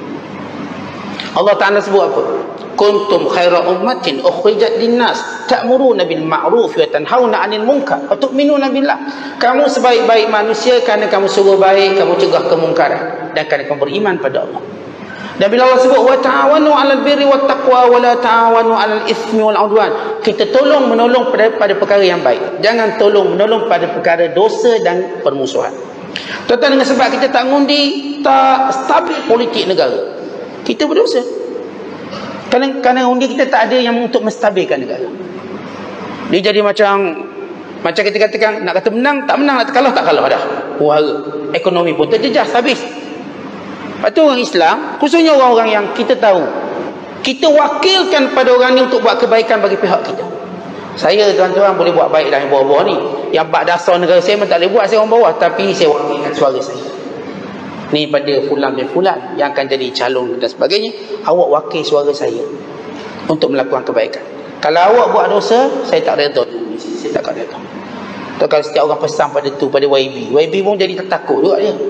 Allah Ta'ala sebut apa? Kuntum khaira ummatin ukhrijat linnas ta'muruna bil ma'ruf wa tanhauna 'anil munkar wa tu'minuna billah. Kamu sebaik-baik manusia kerana kamu suruh baik, kamu cegah kemungkaran, dan kerana kamu beriman pada Allah. Dan bila Allah sebut wa ta'awanu 'alal birri wat taqwa wa la ta'awanu 'alal itsmi wal 'udwan, kita tolong menolong pada, pada perkara yang baik, jangan tolong menolong pada perkara dosa dan permusuhan. Tuan-tuan, dengan sebab kita tak ngundi, tak stabil politik negara, kita berdosa. Kerana, kerana undi kita tak ada yang untuk menstabilkan negara. Dia jadi macam macam kita katakan, nak kata menang tak menang, nak kalah tak kalah dah. Wahara, ekonomi pun terjejas, habis. Lepas tu orang Islam, khususnya orang-orang yang kita tahu, kita wakilkan pada orang ni untuk buat kebaikan bagi pihak kita. Saya, tuan-tuan, boleh buat baik dalam bawah-bawah ni. Yang bak dasar negara saya pun tak boleh buat, saya orang bawah. Tapi saya wakilkan suara saya. Ni pada fulan bin fulan yang akan jadi calon dan sebagainya, awak wakil suara saya untuk melakukan kebaikan. Kalau awak buat dosa, saya tak redha. Saya tak redha. Atau kalau setiap orang pesan pada tu, pada Y B, Y B pun jadi tertakut juga dia.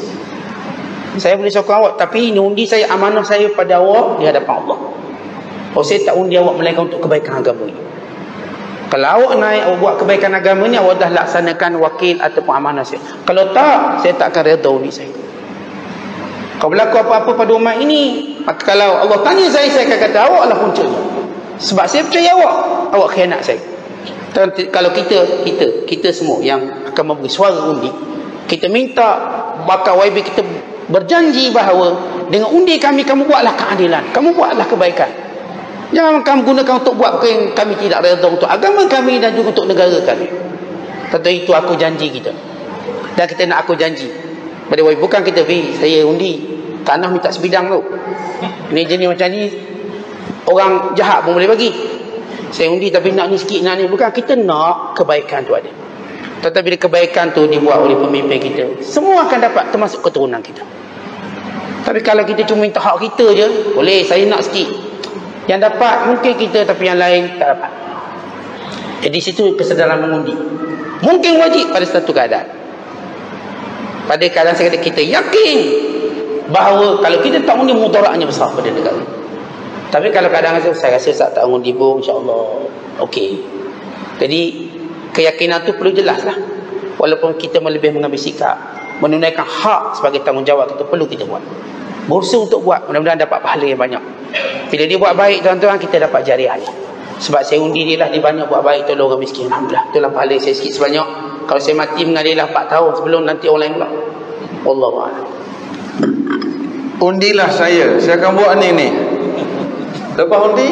Saya boleh sokong awak, tapi ini undi saya, amanah saya pada awak di hadapan Allah. Oh, saya tak undi awak melainkan untuk kebaikan agama ini. Kalau awak naik, awak buat kebaikan agama ni, awak dah laksanakan wakil ataupun amanah saya. Kalau tak, saya tak akan redha undi saya. Kalau berlaku apa-apa pada umat ini, maka kalau Allah tanya saya, saya akan kata awak lah puncanya. Sebab saya percaya awak, awak khianat saya. Kalau kita, kita, kita semua yang akan memberi suara undi, kita minta bakal Y B kita berjanji bahawa dengan undi kami, kamu buatlah keadilan, kamu buatlah kebaikan. Jangan kamu gunakan untuk buat perkara yang kami tidak redha untuk agama kami dan juga untuk negara kami. Tentu itu aku janji kita. Dan kita nak aku janji, Pada way, bukan kita pergi, saya undi tanah minta sebidang tu. Ni jenis macam ni orang jahat pun boleh bagi. Saya undi tapi nak ni sikit, nak ni. Bukan, kita nak kebaikan tu ada. Tetapi bila kebaikan tu dibuat oleh pemimpin kita, semua akan dapat, termasuk keturunan kita. Tapi kalau kita cuma minta hak kita je, boleh, saya nak sikit. Yang dapat mungkin kita, tapi yang lain tak dapat. Jadi situ kesedaran mengundi. Mungkin wajib pada satu keadaan. Pada keadaan saya kata, kita yakin bahawa kalau kita tak undi, mudaratnya besar pada negara. Tapi kalau kadang-kadang saya rasa saya tak undi pun, insyaAllah okey. Jadi keyakinan tu perlu jelas lah. Walaupun kita lebih mengambil sikap, menunaikan hak sebagai tanggungjawab kita, perlu kita buat. Berusaha untuk buat, mudah-mudahan dapat pahala yang banyak. Bila dia buat baik, tuan-tuan, kita dapat jariahnya. Sebab saya undi dia lah, dia banyak buat baik, tolong orang miskin. Alhamdulillah, itulah pahala saya sikit sebanyak. Kalau saya mati mengadilah empat tahun sebelum nanti orang lain pula. Wallahu a'lam. Undilah saya, saya akan buat ni ni. Lepas undi,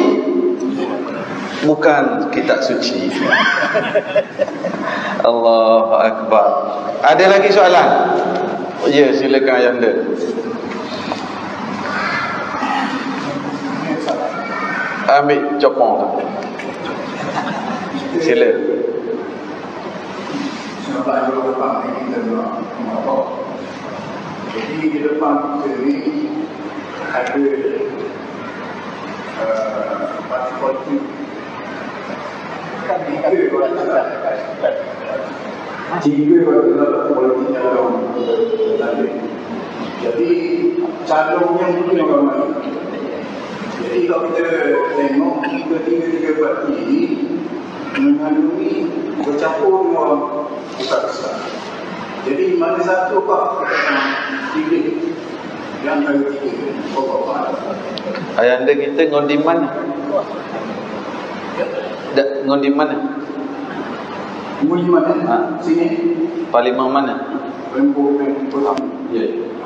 bukan kitab suci. Allahu Akbar. Ada lagi soalan? Ya, silakan Ayanda. Ambil copong tu. Sila. Sebab di depan ni kita nak apa? Jadi di depan kita ni ada parti politik. Kan tiga tiga parti politik dalam tadi. Jadi calonnya mungkin orang mana? Jadi kalau kita tengok tiga-tiga parti ini mengandungi bercampur dengan besar-besar. Jadi mana satu pak kita pilih yang antara tiga pokok. Ayanda kita ngondi mana? Dak ngondi mana? Ngondi mana? Ha? Sini. Parlimen mana? Rempo pertama. Ya.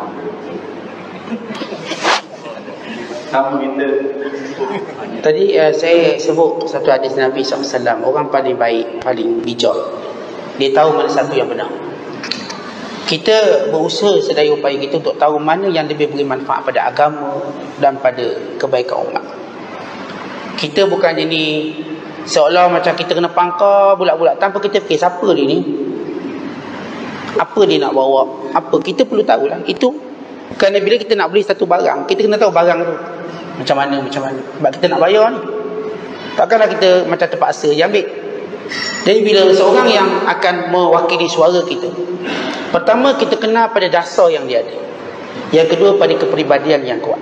Sama kita. Tadi uh, saya sebut satu hadis Nabi sallallahu alaihi wasallam, orang paling baik, paling bijak, dia tahu mana satu yang benar. Kita berusaha sedaya upaya kita untuk tahu mana yang lebih beri manfaat pada agama dan pada kebaikan umat. Kita bukan jadi seolah macam kita kena pangkar bulat-bulat tanpa kita fikir siapa dia ni, apa dia nak bawa, apa kita perlu tahulah. Itu kerana bila kita nak beli satu barang, kita kena tahu barang tu macam mana, macam mana. Sebab kita nak bayar ni, takkanlah kita macam terpaksa je ambil. Jadi bila seorang yang akan mewakili suara kita, pertama kita kenal pada dasar yang dia ada. Yang kedua pada kepribadian yang kuat.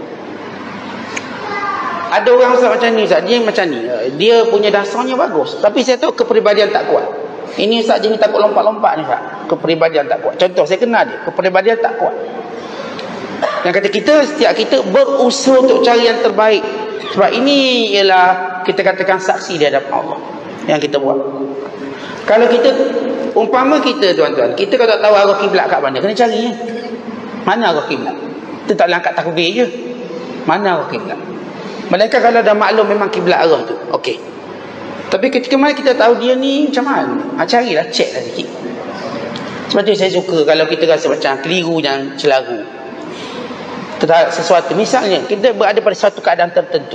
Ada orang Ustaz macam ni, Ustaz, dia macam ni, dia punya dasarnya bagus, tapi saya tahu kepribadian tak kuat. Ini Ustaz jenis takut lompat-lompat ni, Ustaz. Kepribadian tak kuat. Contoh saya kenal dia, kepribadian tak kuat. Yang kata kita, setiap kita berusaha untuk cari yang terbaik. Sebab ini ialah kita katakan saksi di hadapan Allah yang kita buat. Kalau kita, umpama kita tuan-tuan, kita kalau tak tahu arah kiblat kat mana, kena cari ya. Mana arah kiblat? Kita tak boleh angkat takbir je. Mana arah kiblat? Mereka kalau dah maklum memang kiblat arah tu, okey. Tapi ketika mana kita tahu dia ni macam mana, ha, carilah, checklah sikit. Sebab tu saya suka kalau kita rasa macam keliru dan celaru terhadap sesuatu. Misalnya kita berada pada satu keadaan tertentu,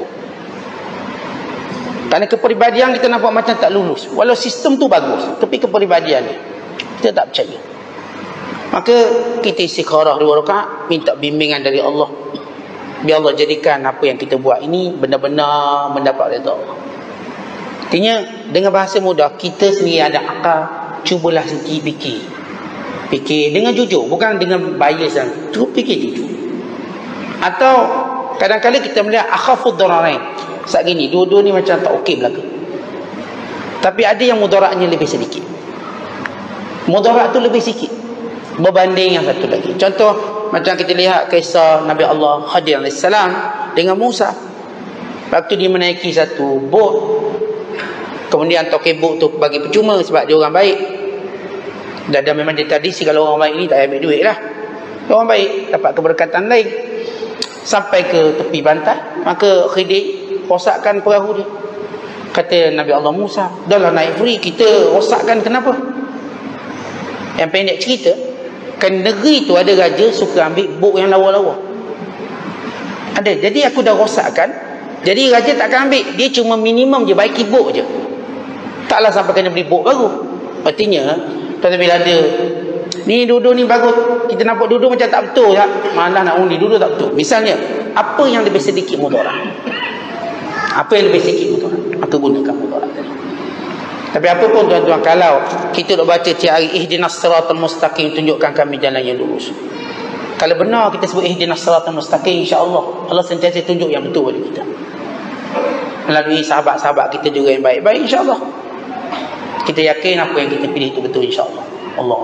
kerana kepribadian kita nampak macam tak lulus, walau sistem tu bagus, tapi kepribadian ni kita tak percaya, maka kita istikharah dua rakaat, minta bimbingan dari Allah, biar Allah jadikan apa yang kita buat ini benar-benar mendapat redha Allah. Artinya dengan bahasa mudah, kita sendiri ada akal, cubalah sendiri fikir, fikir dengan jujur, bukan dengan bias dan tu, fikir jujur. Atau kadang-kadang kita melihat akhafud dararain, saat gini dua-dua ni macam tak okey belaka, tapi ada yang mudaratnya lebih sedikit, mudarat tu lebih sikit berbanding yang satu lagi. Contoh macam kita lihat kisah Nabi Allah Khadir alaihissalam dengan Musa. Waktu dia menaiki satu bot, kemudian toke bot tu bagi percuma sebab dia orang baik, dan, dan memang dia tradisi kalau orang baik ni tak ambil duit lah, orang baik dapat keberkatan lain. Sampai ke tepi pantai, maka Khidir rosakkan perahu dia. Kata Nabi Allah Musa, dah lah naik free, kita rosakkan kenapa? Yang pendek cerita, Kan negeri tu ada raja suka ambil buk yang lawa-lawa. Ada. Jadi aku dah rosakkan. Jadi raja tak akan ambil. Dia cuma minimum je, baiki buk je. Taklah sampai kena beli buk baru. Artinya, pada bila ada ni duduk ni bagus, kita nampak duduk macam tak betul tak? Malah nak undi duduk tak betul. Misalnya, apa yang lebih sedikit mudarat? Apa yang lebih sedikit mudarat? Maka gunakan mudarat. Tapi apa pun tuan-tuan, kalau kita duk baca tiap hari ihdinas siratal mustaqim, tunjukkan kami jalan yang lurus. Kalau benar kita sebut ihdinas siratal mustaqim, insya-Allah Allah sentiasa tunjuk yang betul bagi kita. Melalui sahabat-sahabat kita juga yang baik-baik, insya-Allah. Kita yakin apa yang kita pilih itu betul, insya-Allah. Allah.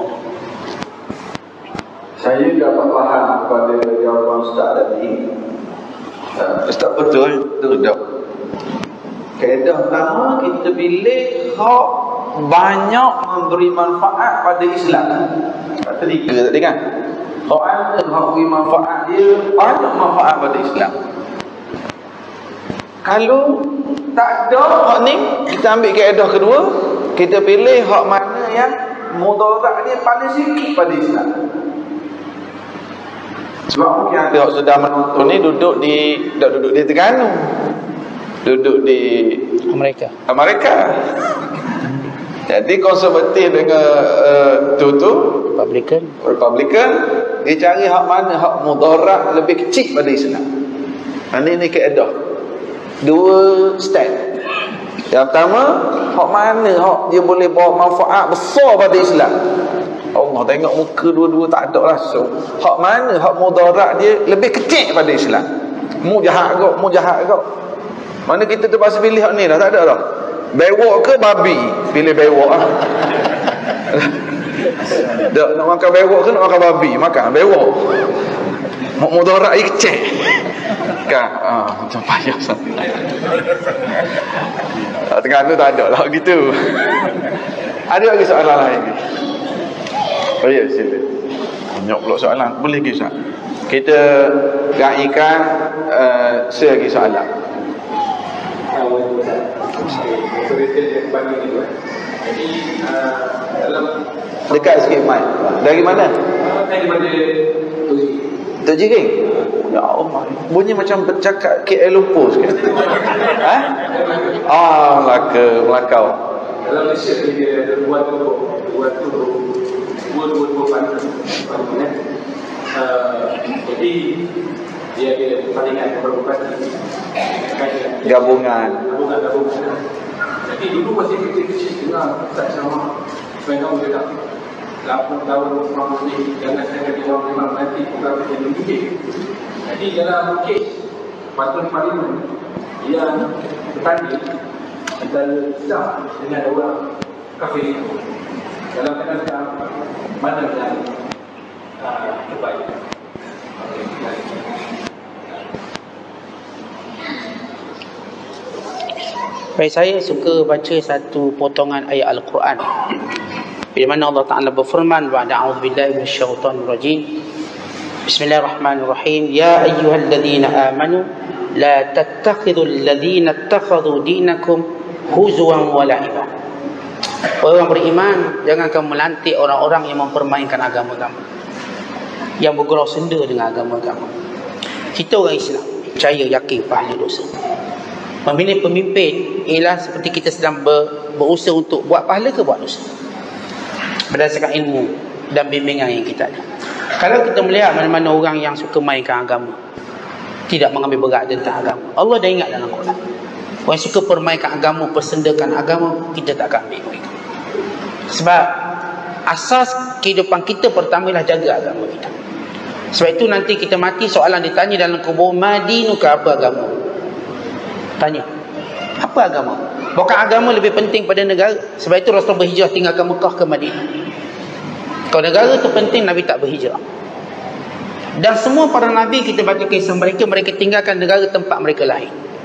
Saya dapat faham pada jawapan Ustaz tadi. Uh, Ustaz betul, betul tak? Kaedah pertama kita pilih hak banyak memberi manfaat pada Islam. Ketiga tadi kan, hak ada hak beri manfaat dia banyak manfaat pada Islam. Kalau tak ada hak ni, kita ambil kaedah kedua, kita pilih hak mana yang mudarat dia paling sikit pada Islam. Sebab mungkin ada hak sudah menonton ni duduk di dah duduk di Terengganu, duduk di Amerika. Amerika. Jadi konservatif dengan uh, tu tu Republican. Republican, dia cari hak mana hak mudarat lebih kecil pada Islam. Ini ni kaedah. Dua step. Yang pertama, hak mana hak dia boleh bawa manfaat besar pada Islam. Allah tengok muka dua-dua tak ada langsung. Hak mana hak mudarat dia lebih kecil pada Islam. Mu jahat kau, mu jahat kau. Mana kita terpaksa pilih hak ni dah, tak ada dah. Bewok ke babi? Pilih bewok ah. Dak nak makan bewok ke nak makan babi? Makan bewok. Mak mudarat dia kecil. Kan? Ah, macam payah sangat. Tengah tu tak ada lah gitu. Ada lagi soalan lain? Oh ya, sila. Banyak pula soalan. Boleh ke Ustaz? Kita raikan uh, selagi soalan. Jadi dalam Dekat sikit mic. Dari mana? saya daripada Tok Jiring? Ya Allah, bunyi macam bercakap K L Lumpur sikit. Ha? Ah, Melaka, Melakau. dalam Malaysia ni dia ada dua tu dua tu dua dua dua panel panel. Jadi dia ada pertandingan beberapa kali. Gabungan. Gabungan gabungan. Jadi dulu masih kecil-kecil dengar Ustaz sama memang dia tak lapan tahun orang ni jangan saya kata orang memang nanti bukan jadi mungkin. Jadi dalam kes patun parlimen yang bertanding antara Islam dengan orang kafir itu dalam keadaan mana yang uh, terbaik. Baik, saya suka baca satu potongan ayat Al-Quran di mana Allah Ta'ala berfirman, ba'da a'udzubillahi minasyaitonir rajim, bismillahirrahmanirrahim, ya ayyuhalladzina amanu la tattakhidul ladzina ittakhadhu dinakum huzwan wa la'iba. Orang beriman, jangan kamu melantik orang-orang yang mempermainkan agama kamu, yang bergurau senda dengan agama kamu. Kita orang Islam percaya, yakin pahala dosa. Memilih pemimpin ialah seperti kita sedang ber, berusaha untuk buat pahala ke buat dosa, berdasarkan ilmu dan bimbingan yang kita ada. Kalau kita melihat mana-mana orang yang suka mainkan agama, tidak mengambil berat tentang agama, Allah dah ingat dalam Quran, orang yang suka permainkan agama, persendakan agama, kita tak akan ambil mereka. Sebab asas kehidupan kita pertama ialah jaga agama kita. Sebab itu nanti kita mati, soalan ditanya dalam kubur, madinuka, apa agama? Tanya, apa agama? Bukan agama lebih penting pada negara. Sebab itu Rasulullah berhijrah tinggalkan Mekah ke Madinah. Kalau negara itu penting, Nabi tak berhijrah. Dan semua para Nabi, kita baca kisah mereka, mereka tinggalkan negara tempat mereka lahir.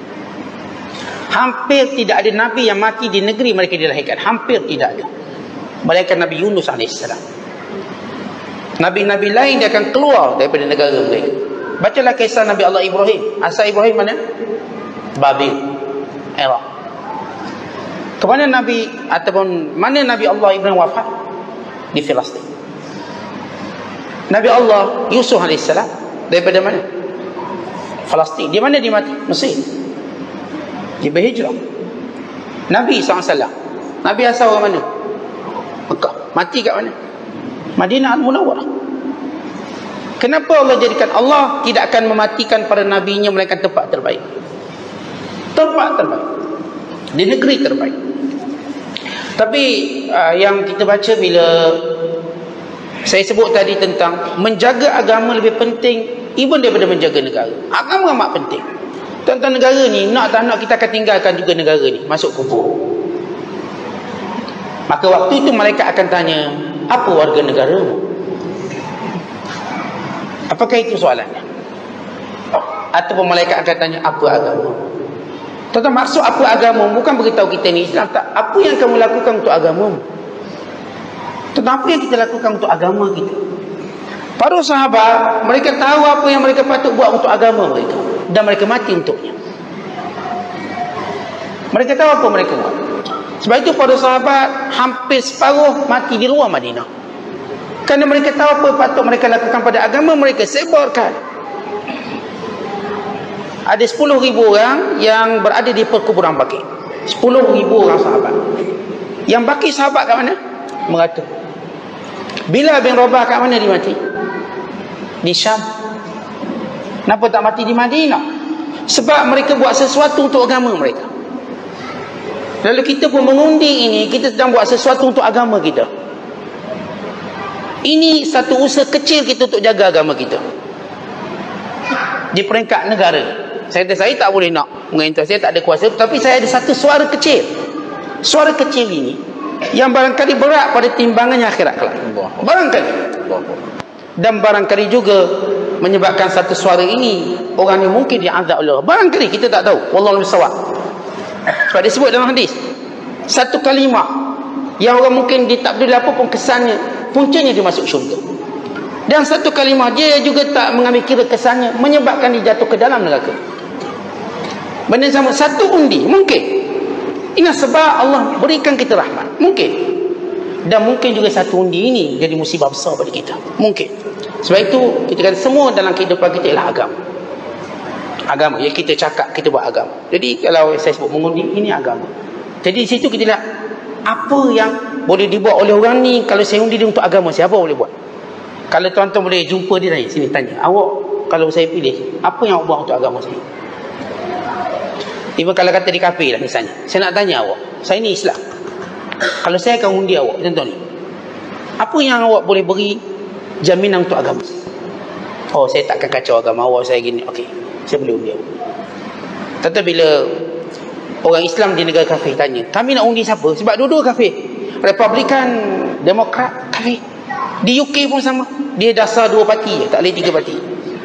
Hampir tidak ada Nabi yang mati di negeri mereka dilahirkan. Hampir tidak ada. Melainkan Nabi Yunus alaihissalam. Nabi-Nabi lain dia akan keluar daripada negara mereka. Bacalah kisah Nabi Allah Ibrahim. Asal Ibrahim mana? Babil, Iraq. Kemana Nabi ataupun mana Nabi Allah Ibrahim wafat? Di Palestin. Nabi Allah Yusuf alaihissalam daripada mana? Palestin. Di mana dia mati? Mesir. Dia berhijrah. Nabi sallallahu alaihi wasallam, Nabi asal orang mana? Mekah. Mati kat mana? Madinah Al-Munawwarah. Kenapa Allah jadikan, Allah tidak akan mematikan para nabinya melainkan tempat terbaik. Tempat terbaik di negeri terbaik. Tapi uh, yang kita baca bila saya sebut tadi tentang menjaga agama lebih penting even daripada menjaga negara. Agama amat penting. Tentang negara ni, nak tak nak kita akan tinggalkan juga negara ni, masuk kubur. Maka waktu itu malaikat akan tanya, apa warga negaramu? Apakah itu soalannya? Ataupun malaikat akan tanya, apa agama? Tentang maksud apa agama, bukan beritahu kita ni Islam, tak. Apa yang kamu lakukan untuk agamamu? Tentang apa yang kita lakukan untuk agama kita. Para sahabat, mereka tahu apa yang mereka patut buat untuk agama mereka, dan mereka mati untuknya. Mereka tahu apa mereka buat. Sebab itu para sahabat hampir separuh mati di luar Madinah, kerana mereka tahu apa patut mereka lakukan pada agama mereka. Sebarkan. Ada sepuluh ribu orang yang berada di perkuburan Baqi. sepuluh ribu orang sahabat. Yang Baqi sahabat kat mana? Merata. Bilal bin Rabah kat mana dia mati? Di Syam. Kenapa tak mati di Madinah? Sebab mereka buat sesuatu untuk agama mereka. Lalu kita pun mengundi ini, kita sedang buat sesuatu untuk agama kita. Ini satu usaha kecil kita untuk jaga agama kita di peringkat negara. Saya kata saya tak boleh nak menginterview, saya tak ada kuasa, tapi saya ada satu suara kecil. Suara kecil ini yang barangkali berat pada timbangannya akhirat kelak. Barangkali. Dan barangkali juga menyebabkan satu suara ini orang yang mungkin diazab oleh Allah. Barangkali, kita tak tahu. Wallahu a'lam. Sebab disebut dalam hadis, satu kalimah yang orang mungkin dia tak peduli apa pun kesannya, puncanya dia masuk syurga. Dan satu kalimah dia juga tak mengambil kira kesannya, menyebabkan dia jatuh ke dalam neraka. Benda sama, satu undi mungkin. Ini sebab Allah berikan kita rahmat, mungkin. Dan mungkin juga satu undi ini jadi musibah besar bagi kita, mungkin. Sebab itu kita kata semua dalam kehidupan kita ialah agama. Agama, ya kita cakap kita buat agama. Jadi kalau saya sebut mengundi, ini agama. Jadi di situ kita lihat apa yang boleh dibuat oleh orang ni. Kalau saya undi dia untuk agama, siapa boleh buat? Kalau tuan-tuan boleh jumpa dia tanya, sini tanya, awak kalau saya pilih, apa yang awak buat untuk agama saya? Ibu kalau kata di kafe lah misalnya, saya nak tanya awak, saya ni Islam, kalau saya akan undi awak, contoh ni, apa yang awak boleh beri jaminan untuk agama saya? Oh, saya takkan kacau agama awak, saya gini, okey, saya boleh undi awak. Tetapi bila orang Islam di negara kafir tanya, kami nak undi siapa? Sebab dua-dua kafir, Republikan, Demokrat, kafir. Di U K pun sama, dia dasar dua parti, tak boleh tiga parti.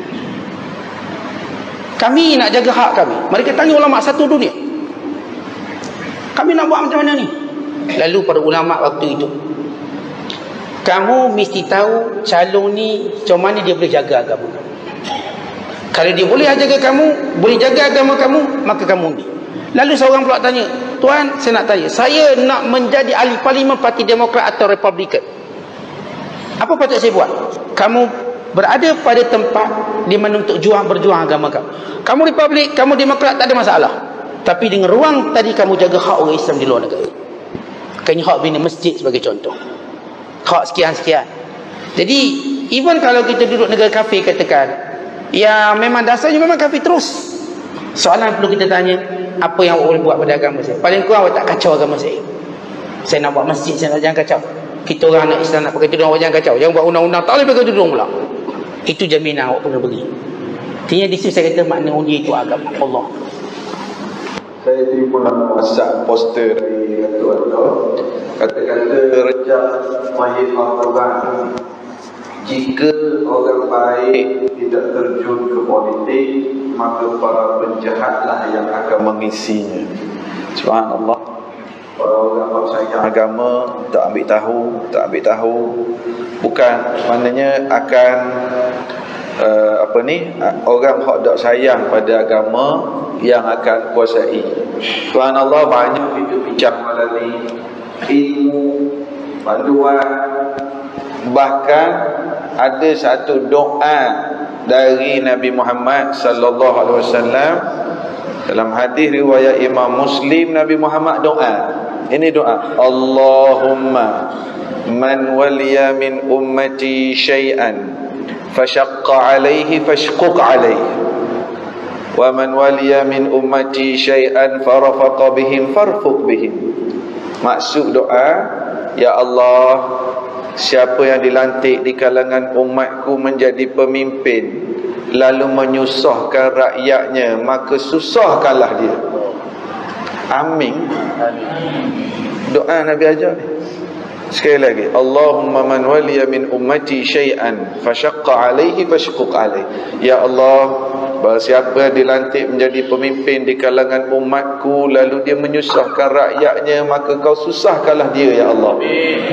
Kami nak jaga hak kami. Mereka tanya ulama satu dunia, kami nak buat macam mana ni? Lalu para ulama waktu itu, kamu mesti tahu calon ni macam mana dia boleh jaga agama kamu. Kalau dia boleh jaga kamu, boleh jaga agama kamu, maka kamu undi. Lalu seorang pula tanya, tuan saya nak tanya, saya nak menjadi ahli parlimen parti Demokrat atau Republikan, apa patut saya buat? Kamu berada pada tempat di mana untuk juang berjuang agama kamu. Kamu Republik, kamu Demokrat, tak ada masalah. Tapi dengan ruang tadi kamu jaga hak orang Islam di luar negara. Kayaknya hak bina masjid sebagai contoh. Hak sekian-sekian. Jadi even kalau kita duduk negara kafir katakan, ya memang dasarnya memang kafir terus. Soalan perlu kita tanya, apa yang awak boleh buat pada agama saya? Paling kurang awak tak kacau agama saya. Saya nak buat masjid, saya nak jangan kacau. Kita orang anak Islam nak pakai tudung, awak jangan kacau. Jangan buat undang-undang, tak boleh pakai tudung pula. Itu jaminan awak pernah beri. Artinya di situ saya kata makna undi itu agama Allah. Saya terima WhatsApp poster dari Tuan-Tuan, kata-kata rejak Mahir Al-Quran. Jika orang baik tidak terjun ke politik, maka para penjahatlah yang akan mengisinya. Subhanallah. Orang sayang agama tak ambil tahu, tak ambil tahu, bukan maknanya akan uh, apa ni, orang hak tak sayang pada agama yang akan kuasai. Subhanallah, banyak itu bincang melalui ilmu, bantuan, bahkan ada satu doa dari Nabi Muhammad sallallahu alaihi wasallam. Dalam hadis riwayat Imam Muslim, Nabi Muhammad doa. Ini doa, Allahumma man waliya min ummati syai'an fashaqqa alaihi fashquq alaihi wa man waliya min ummati syai'an farafaqa bihim farfuq bihim. Maksud doa, ya Allah, siapa yang dilantik di kalangan umatku menjadi pemimpin lalu menyusahkan rakyatnya, maka susahkanlah dia. Amin. Doa Nabi ajar ni. Sekali lagi, Allahumma man waliya min ummati syai'an fashaqqa alaihi fashquq alaihi. Ya Allah, bahawa siapa dilantik menjadi pemimpin di kalangan umatku lalu dia menyusahkan rakyatnya, maka kau susahkanlah dia, ya Allah.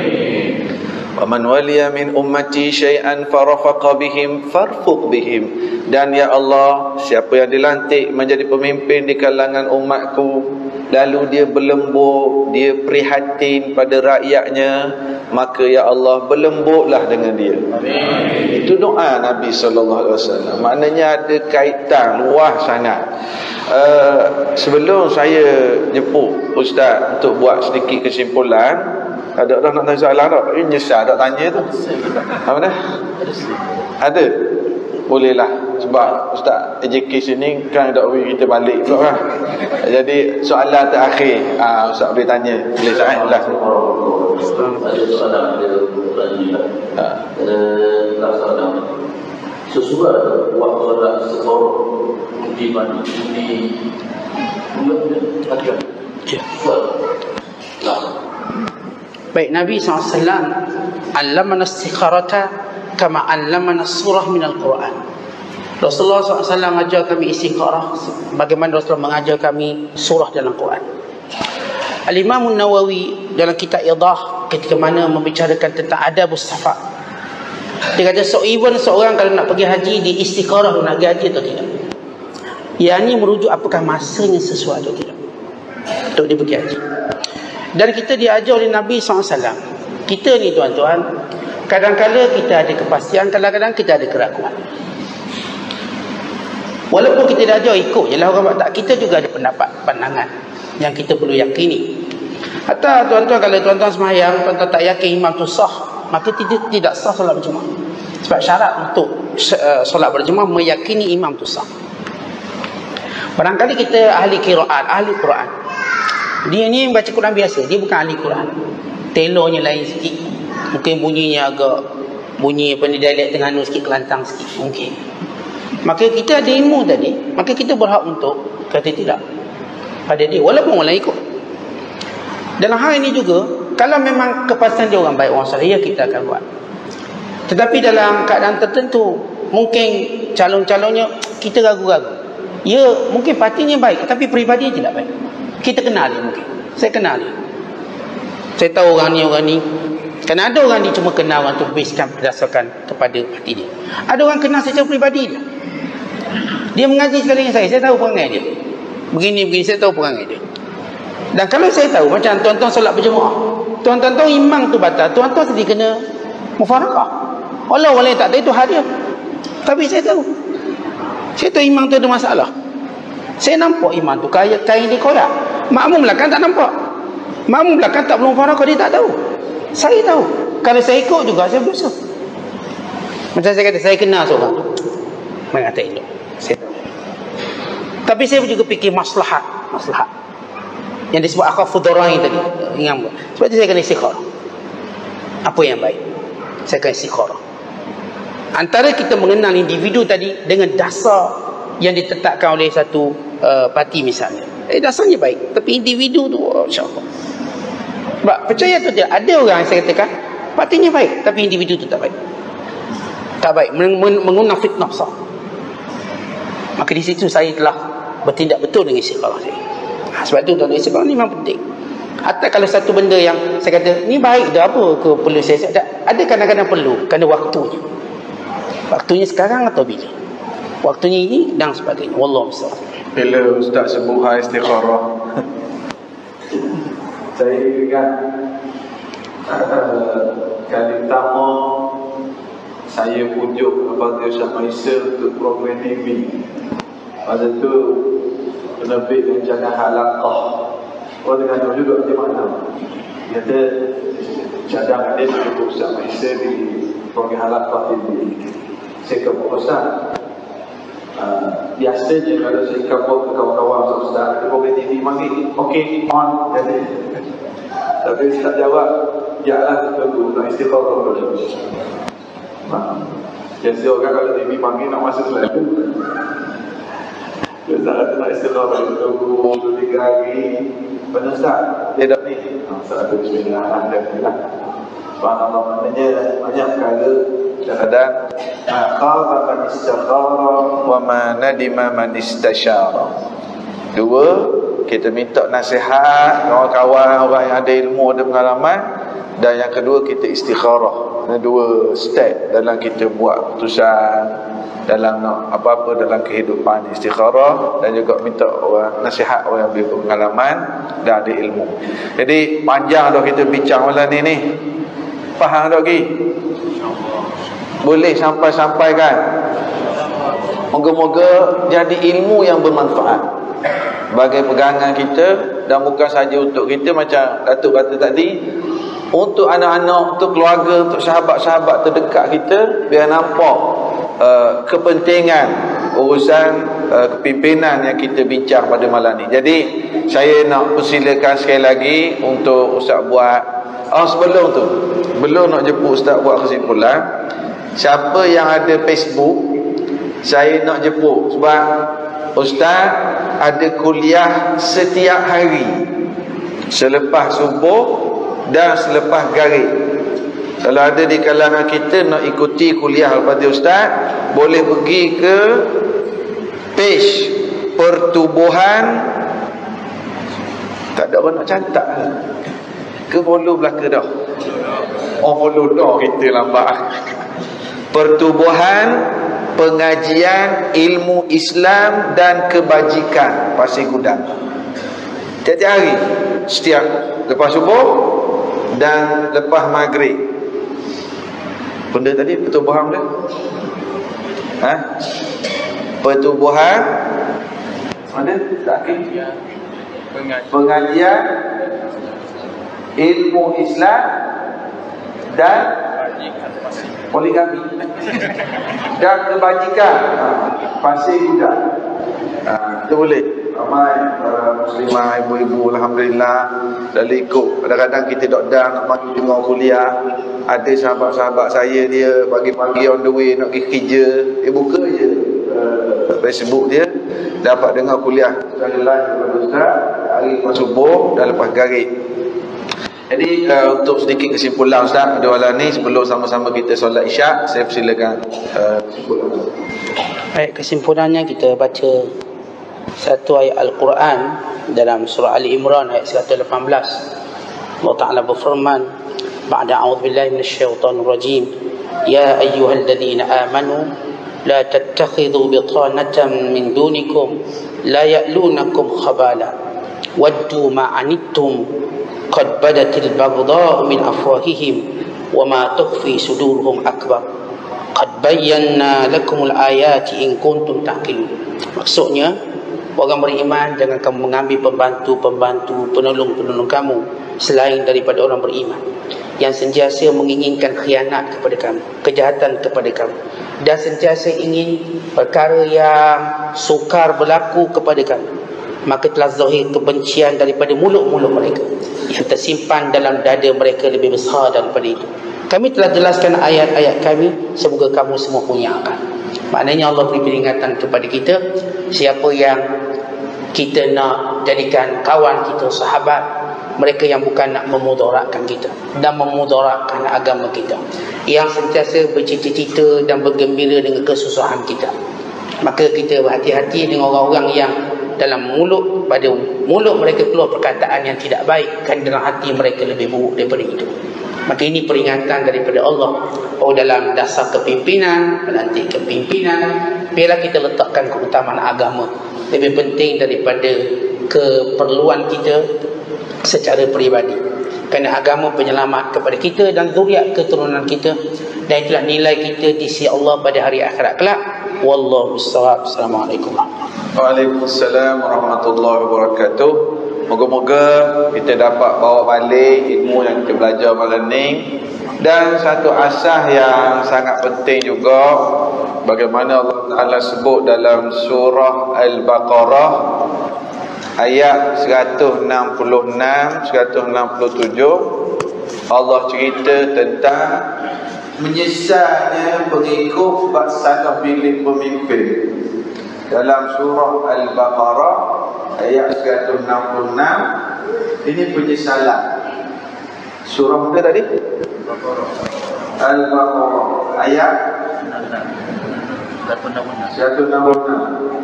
Wa man waliya min ummati syai'an farafaqa bihim farfuq bihim. Dan ya Allah, siapa yang dilantik menjadi pemimpin di kalangan umatku lalu dia berlembut, dia prihatin pada rakyatnya, maka ya Allah, berlembutlah dengan dia. Amin. Itu doa Nabi sallallahu alaihi wasallam. Maknanya ada kaitan luas sangat. Uh, sebelum saya jemput Ustaz untuk buat sedikit kesimpulan, ada dah nak tanya soalan tak? Ini nyesal tak tanya tu. Apa dah? Ada. Bolehlah. Sebab Ustaz A J K sini kan tak boleh kita balik pula kan. Jadi soalan terakhir, ah Ustaz boleh tanya. Boleh Ustaz eh? Last. Ada soalan ada pertanyaan. Ha. Eh, last soalan. Sesuai waktu solat istiqamah di mana ini bulan ajar. Ya. Nah. Baik, Nabi sallallahu alaihi wasallam allamana istikharata kama allamana surah minal Quran. Rasulullah sallallahu alaihi wasallam ajar kami istikharah bagaimana Rasulullah mengajar kami surah dalam Quran. Al-Imam An-Nawawi dalam kitab Idah ketika mana membicarakan tentang adabus safar, dia kata so even seorang kalau nak pergi haji di istikharah nak pergi haji atau tidak, yang ini merujuk apakah masanya sesuai atau tidak untuk dia pergi haji. Dan kita diajar oleh Nabi sallallahu alaihi wasallam. Kita ni tuan-tuan, kadang-kadang kita ada kepastian, kadang-kadang kita ada keraguan. Walaupun kita diajar ikut je lah orang buat, tak, kita juga ada pendapat, pandangan yang kita perlu yakini. Hatta tuan-tuan, kalau tuan-tuan sembahyang, tuan-tuan tak yakin imam tu sah, maka tidak, tidak sah solat berjemaah. Sebab syarat untuk uh, solat berjemaah meyakini imam tu sah. Barangkali kita ahli qiraat, ahli Quran, dia ni baca Quran biasa, dia bukan ahli Quran, telornya lain sikit, mungkin bunyinya agak bunyi apa ni, dialek Terengganu sikit, Kelantan sikit mungkin. Maka kita ada ilmu tadi, maka kita berhak untuk kata tidak pada dia, walaupun orang lain ikut. Dalam hal ini juga, kalau memang kepastian dia orang baik, orang saleh, ya kita akan buat. Tetapi dalam keadaan tertentu, mungkin calon-calonnya kita ragu-ragu, ya mungkin partinya baik tapi peribadi tidak baik. Kita kenal dia mungkin. Saya kenal dia. Saya tahu orang ni, orang ni. Kan ada orang ni cuma kenal orang tu based berdasarkan kepada hati dia. Ada orang kenal secara peribadi dia. Dia mengaji sekali dengan saya. Saya tahu perangai dia. Begini-begini, saya tahu perangai dia. Dan kalau saya tahu, macam tuan-tuan solat berjemaah, tuan-tuan tahu imam tu batal, tuan-tuan sedih kena mufarakah. Allah walai tak tahu itu hadiah. Tapi saya tahu. Saya tahu imam tu ada masalah. Saya nampak imam tu kain, kain dia koyak. Makmum belakang tak nampak. Makmum belakang tak belum farakah, dia tak tahu. Saya tahu. Kalau saya ikut juga saya berdosa. Macam saya kata, saya kenal seorang tu, mengata elok. Saya tahu. Tapi saya juga fikir maslahat, maslahat. Yang disebut akhafu dharain tadi. Ingat. Sebab itu saya kena istikharah. Apa yang baik? Saya kena istikharah. Antara kita mengenal individu tadi dengan dasar yang ditetapkan oleh satu uh, parti misalnya, eh dasarnya baik, tapi individu tu oh, insya-Allah. Sebab percaya tu dia, ada orang yang saya katakan partinya baik tapi individu tu tak baik. Tak baik, mengundang fitnah sah. Maka di situ saya telah bertindak betul dengan istikharah saya. Ha, sebab tu tuan-tuan, istikharah ni memang penting. Hatta kalau satu benda yang saya kata ni baik dah, apa ke perlu saya ada, ada kadang-kadang perlu kerana waktunya. Waktunya sekarang atau bila? Waktunya ini dan sebagainya. Wallahu a'lam. Bila Ustaz sebut hal istikharah, saya ingat uh, kali pertama saya pujuk Al-Fadhil Syah Maisa untuk program T V. Pada tu penerbit dan jangan halaqah. Orang dengar juga di mana. Dia kata cadang ada untuk Syah Maisa di program halaqah T V. Saya keputusan Uh, biasanya kalau saya kabur ke kawan-kawan saudara ada program T V panggil, okey, on, jadi tapi saya tak jawab, ya lah, tunggu, nak istikharah dulu. Biasa orang kalau T V panggil nak masuk selalu biasa kata nak istikharah dulu, dua tiga hari. Benar Ustaz? Dia dah ni Ustaz ada bismillah, alhamdulillah. Subhanallah, maknanya banyak perkara kadang khaba man istakhara wa ma nadima man istasyara. Dua, kita minta nasihat kawan-kawan orang yang ada ilmu, ada pengalaman. Dan yang kedua, kita istikharah. Ini dua step dalam kita buat keputusan dalam apa-apa dalam kehidupan. Istikharah dan juga minta orang nasihat orang yang berpengalaman dan ada ilmu. Jadi panjang dah kita bincang malam ni ni. Faham tak lagi? Boleh sampai-sampai kan? Moga-moga jadi ilmu yang bermanfaat bagi pegangan kita, dan bukan saja untuk kita macam Datuk kata tadi, untuk anak-anak, untuk keluarga, untuk sahabat-sahabat terdekat kita, biar nampak uh, kepentingan urusan uh, kepimpinan yang kita bincang pada malam ni. Jadi saya nak persilakan sekali lagi untuk Ustaz buat oh, sebelum tu, belum nak jemput Ustaz buat kesimpulan. Siapa yang ada Facebook, saya nak jemput sebab Ustaz ada kuliah setiap hari selepas subuh dan selepas garib. Kalau ada di kalangan kita nak ikuti kuliah Al-Fadhil Ustaz, boleh pergi ke page pertubuhan, tak ada orang nak catat ke follow belaka dah. Oh follow dah, kita lambat. Pertubuhan Pengajian Ilmu Islam dan Kebajikan Pasir Gudang. Tiap-tiap hari, setiap lepas subuh dan lepas maghrib. Benda tadi pertubuhan ke? Ha? Pertubuhan mana? Tak kira. Pengajian Ilmu Islam dan Poligami dan Kebajikan ha, Pasir Gudang. Ha, itu boleh. Ramai para muslimah, ibu-ibu, alhamdulillah dah ikut. Kadang-kadang kita dok dah nak pergi dengar kuliah. Ada sahabat-sahabat saya, dia pagi-pagi on the way nak pergi kerja, dia buka je uh, Facebook dia, dapat dengar kuliah sekali live daripada Ustaz hari lepas subuh dan lepas garib. Jadi uh, untuk sedikit kesimpulan Ustaz pada malam ni, sebelum sama-sama kita solat Isyak, saya persilakan uh, kesimpulan. Baik, kesimpulannya kita baca satu ayat Al-Quran dalam surah Ali Imran ayat seratus lapan belas. Allah Ta'ala berfirman, ba'da a'udzubillahi minasyaitonir rajim, ya ayyuhalladzina amanu la tattakhidhu bitanatan min dunikum la ya'lunakum khabala waddu ma'anittum qad badatil baghdha'u min afwahihim wa ma tukhfi sudurhum akbar qad bayyana lakumul ayati in kuntum taqilun. Maksudnya, orang beriman jangan kamu mengambil pembantu-pembantu, penolong-penolong kamu selain daripada orang beriman yang sentiasa menginginkan khianat kepada kamu, kejahatan kepada kamu, dan sentiasa ingin perkara yang sukar berlaku kepada kamu. Maka telah zahir kebencian daripada mulut-mulut mereka, yang tersimpan dalam dada mereka lebih besar daripada itu. Kami telah jelaskan ayat-ayat kami, semoga kamu semua punya akal. Maknanya Allah beri peringatan kepada kita, siapa yang kita nak jadikan kawan kita, sahabat, mereka yang bukan nak memudaratkan kita dan memudaratkan agama kita, yang sentiasa bercita-cita dan bergembira dengan kesusahan kita. Maka kita berhati-hati dengan orang-orang yang dalam mulut, pada mulut mereka keluar perkataan yang tidak baik, kan dalam hati mereka lebih buruk daripada itu. Maka ini peringatan daripada Allah. Oh, dalam dasar kepimpinan, melantik kepimpinan, biarlah kita letakkan keutamaan agama lebih penting daripada keperluan kita secara peribadi. Kerana agama penyelamat kepada kita dan zuriat keturunan kita, dan itulah nilai kita di sisi Allah pada hari akhirat kelak. Wallahu a'lam. Assalamualaikum. Waalaikumsalam warahmatullahi wabarakatuh. Moga-moga kita dapat bawa balik ilmu yang kita belajar malam ni. Dan satu asas yang sangat penting juga, bagaimana Allah Ta'ala sebut dalam surah Al-Baqarah ayat seratus enam puluh enam seratus enam puluh tujuh, Allah cerita tentang menyesalnya pengikut bab salah pilih pemimpin. Dalam surah Al-Baqarah ayat seratus enam puluh enam, ini penyesalan. Surah mana tadi? Al-Baqarah ayat seratus enam puluh enam.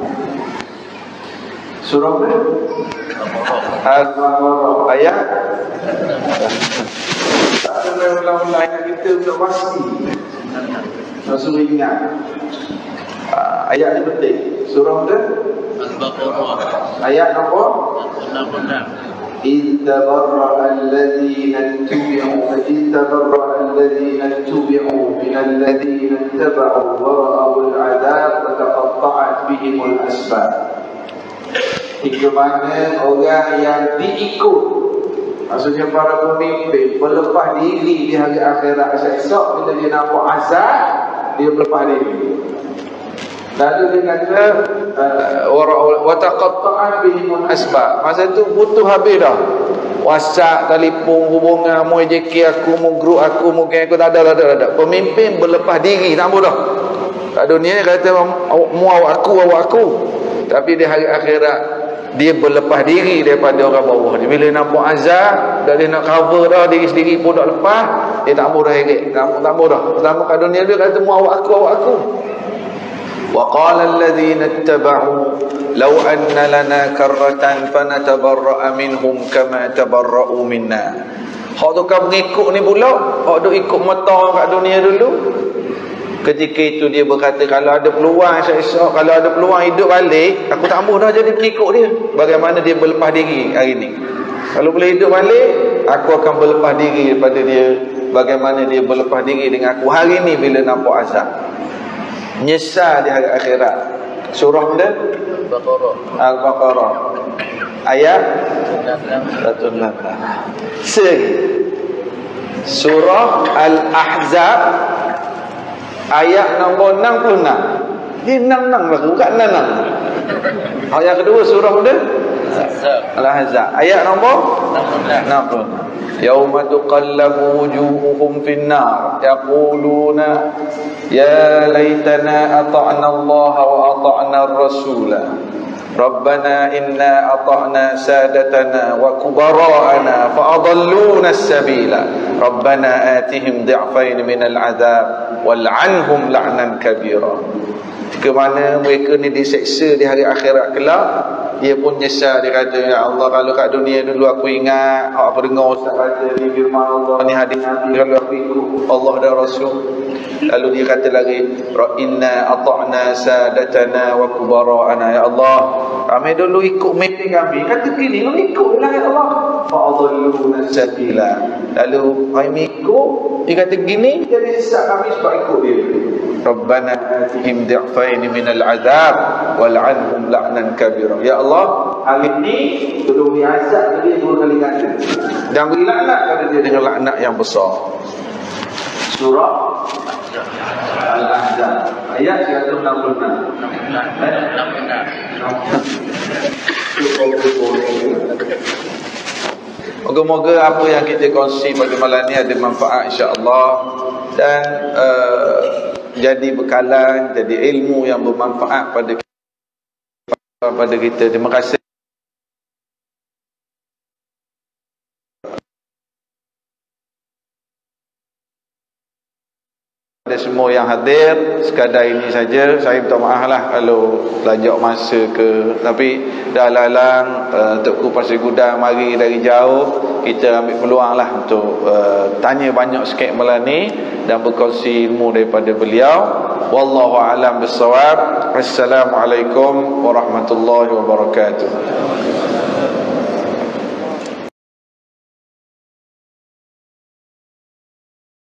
Surah mana? Al-Baqarah ayat tak ada ulang-ulang ayat kita sudah pasti. Rasul ingat uh, ayat ni penting. Surah mana? Al-Baqarah ayat nombor enam puluh enam. إذ تبرأ الذين اتبعوا إذ تبرأ الذين اتبعوا من الذين اتبعوا ورأوا العذاب وتقطعت بهم الأسباب. Hingga mana orang yang diikut, maksudnya para pemimpin, berlepas diri di hari akhirat esok bila dia nampak azab, dia berlepas diri. Lalu dia kata wa taqatta'at bihimul asbab. Masa tu butuh habis dah. WhatsApp, telefon, hubungan, mu J K aku, mu group aku, mu geng aku, tak ada, tak ada, tak ada. Pemimpin berlepas diri, tak boleh dah. Kat dunia ni kata mu awak aku, awak aku. Tapi di hari akhirat dia berlepas diri daripada orang bawah dia. Bila nampak azab, dah dia nak cover dah diri sendiri pun dah lepas, dia tak mau dah heret. Tak mau dah. Selama kat dunia dia kata mu awak aku, awak aku. وقال الذين اتبعوا لو أن لنا كرة فنتبرأ منهم كما تبرأوا منا. Hak tu kan mengikut ni pula, hak tu ikut mata kat dunia dulu. Ketika itu dia berkata, kalau ada peluang esok, kalau ada peluang hidup balik, aku tak mahu dah jadi pengikut dia. Bagaimana dia berlepas diri hari ni. Kalau boleh hidup balik, aku akan berlepas diri daripada dia. Bagaimana dia berlepas diri dengan aku hari ni bila nampak azab. Nyesal di hari akhirat. Surah mana? Al-Baqarah. Al-Baqarah ayat seratus enam belas. Seri Surah Al-Ahzab ayat nombor enam puluh enam. Dia enam enam lah, bukan enam enam. Ayat kedua surah mana? Al-Ahzab ayat nombor enam puluh enam. Yauma tuqallabu wujuhuhum fin nar yaquluna ya laitana ata'na Allah wa ata'na ar-rasula rabbana inna ata'na sadatana wa kubara'ana fa adalluna as-sabila rabbana atihim dhi'fain min al-'adab wal'anhum la'nan kabira. Jika mana mereka ni diseksa di hari akhirat kelak, dia pun nyesal. Dia kata, ya Allah, kalau kat dunia dulu aku ingat, aku dengar ustaz kata ni firman Allah ni, hadis Nabi, kalau aku ikut Allah dan Rasul. Lalu dia kata lagi, inna ata'na sadatana wa kubara'ana. Ya Allah, kami dulu ikut mimpin kami, kata gini, lu ikutlah ya Allah, fa'adalluna sabila. Lalu kami ikut, dia kata gini, jadi sesat kami sebab ikut dia. Rabbana atihim dhi'fain minal azab wal'anhum la'nan kabira. Ya Allah, hari ini belum diazab dia dua kali ganda, dan beri laknat pada dia dengan laknat yang besar. Surah Al-Ahzab ayat seratus enam puluh enam. Moga-moga apa yang kita kongsi pada malam ni ada manfaat insya-Allah, dan uh, jadi bekalan, jadi ilmu yang bermanfaat pada kita, pada kita. Terima kasih kepada semua yang hadir. Sekadar ini saja. Saya minta maaf lah kalau lajak masa ke, tapi dah lalang uh, Tukku Pasir Gudang mari dari jauh, kita ambil peluang lah untuk uh, tanya banyak sikit malam ni dan berkongsi ilmu daripada beliau. Wallahu a'lam bissawab. Assalamualaikum warahmatullahi wabarakatuh.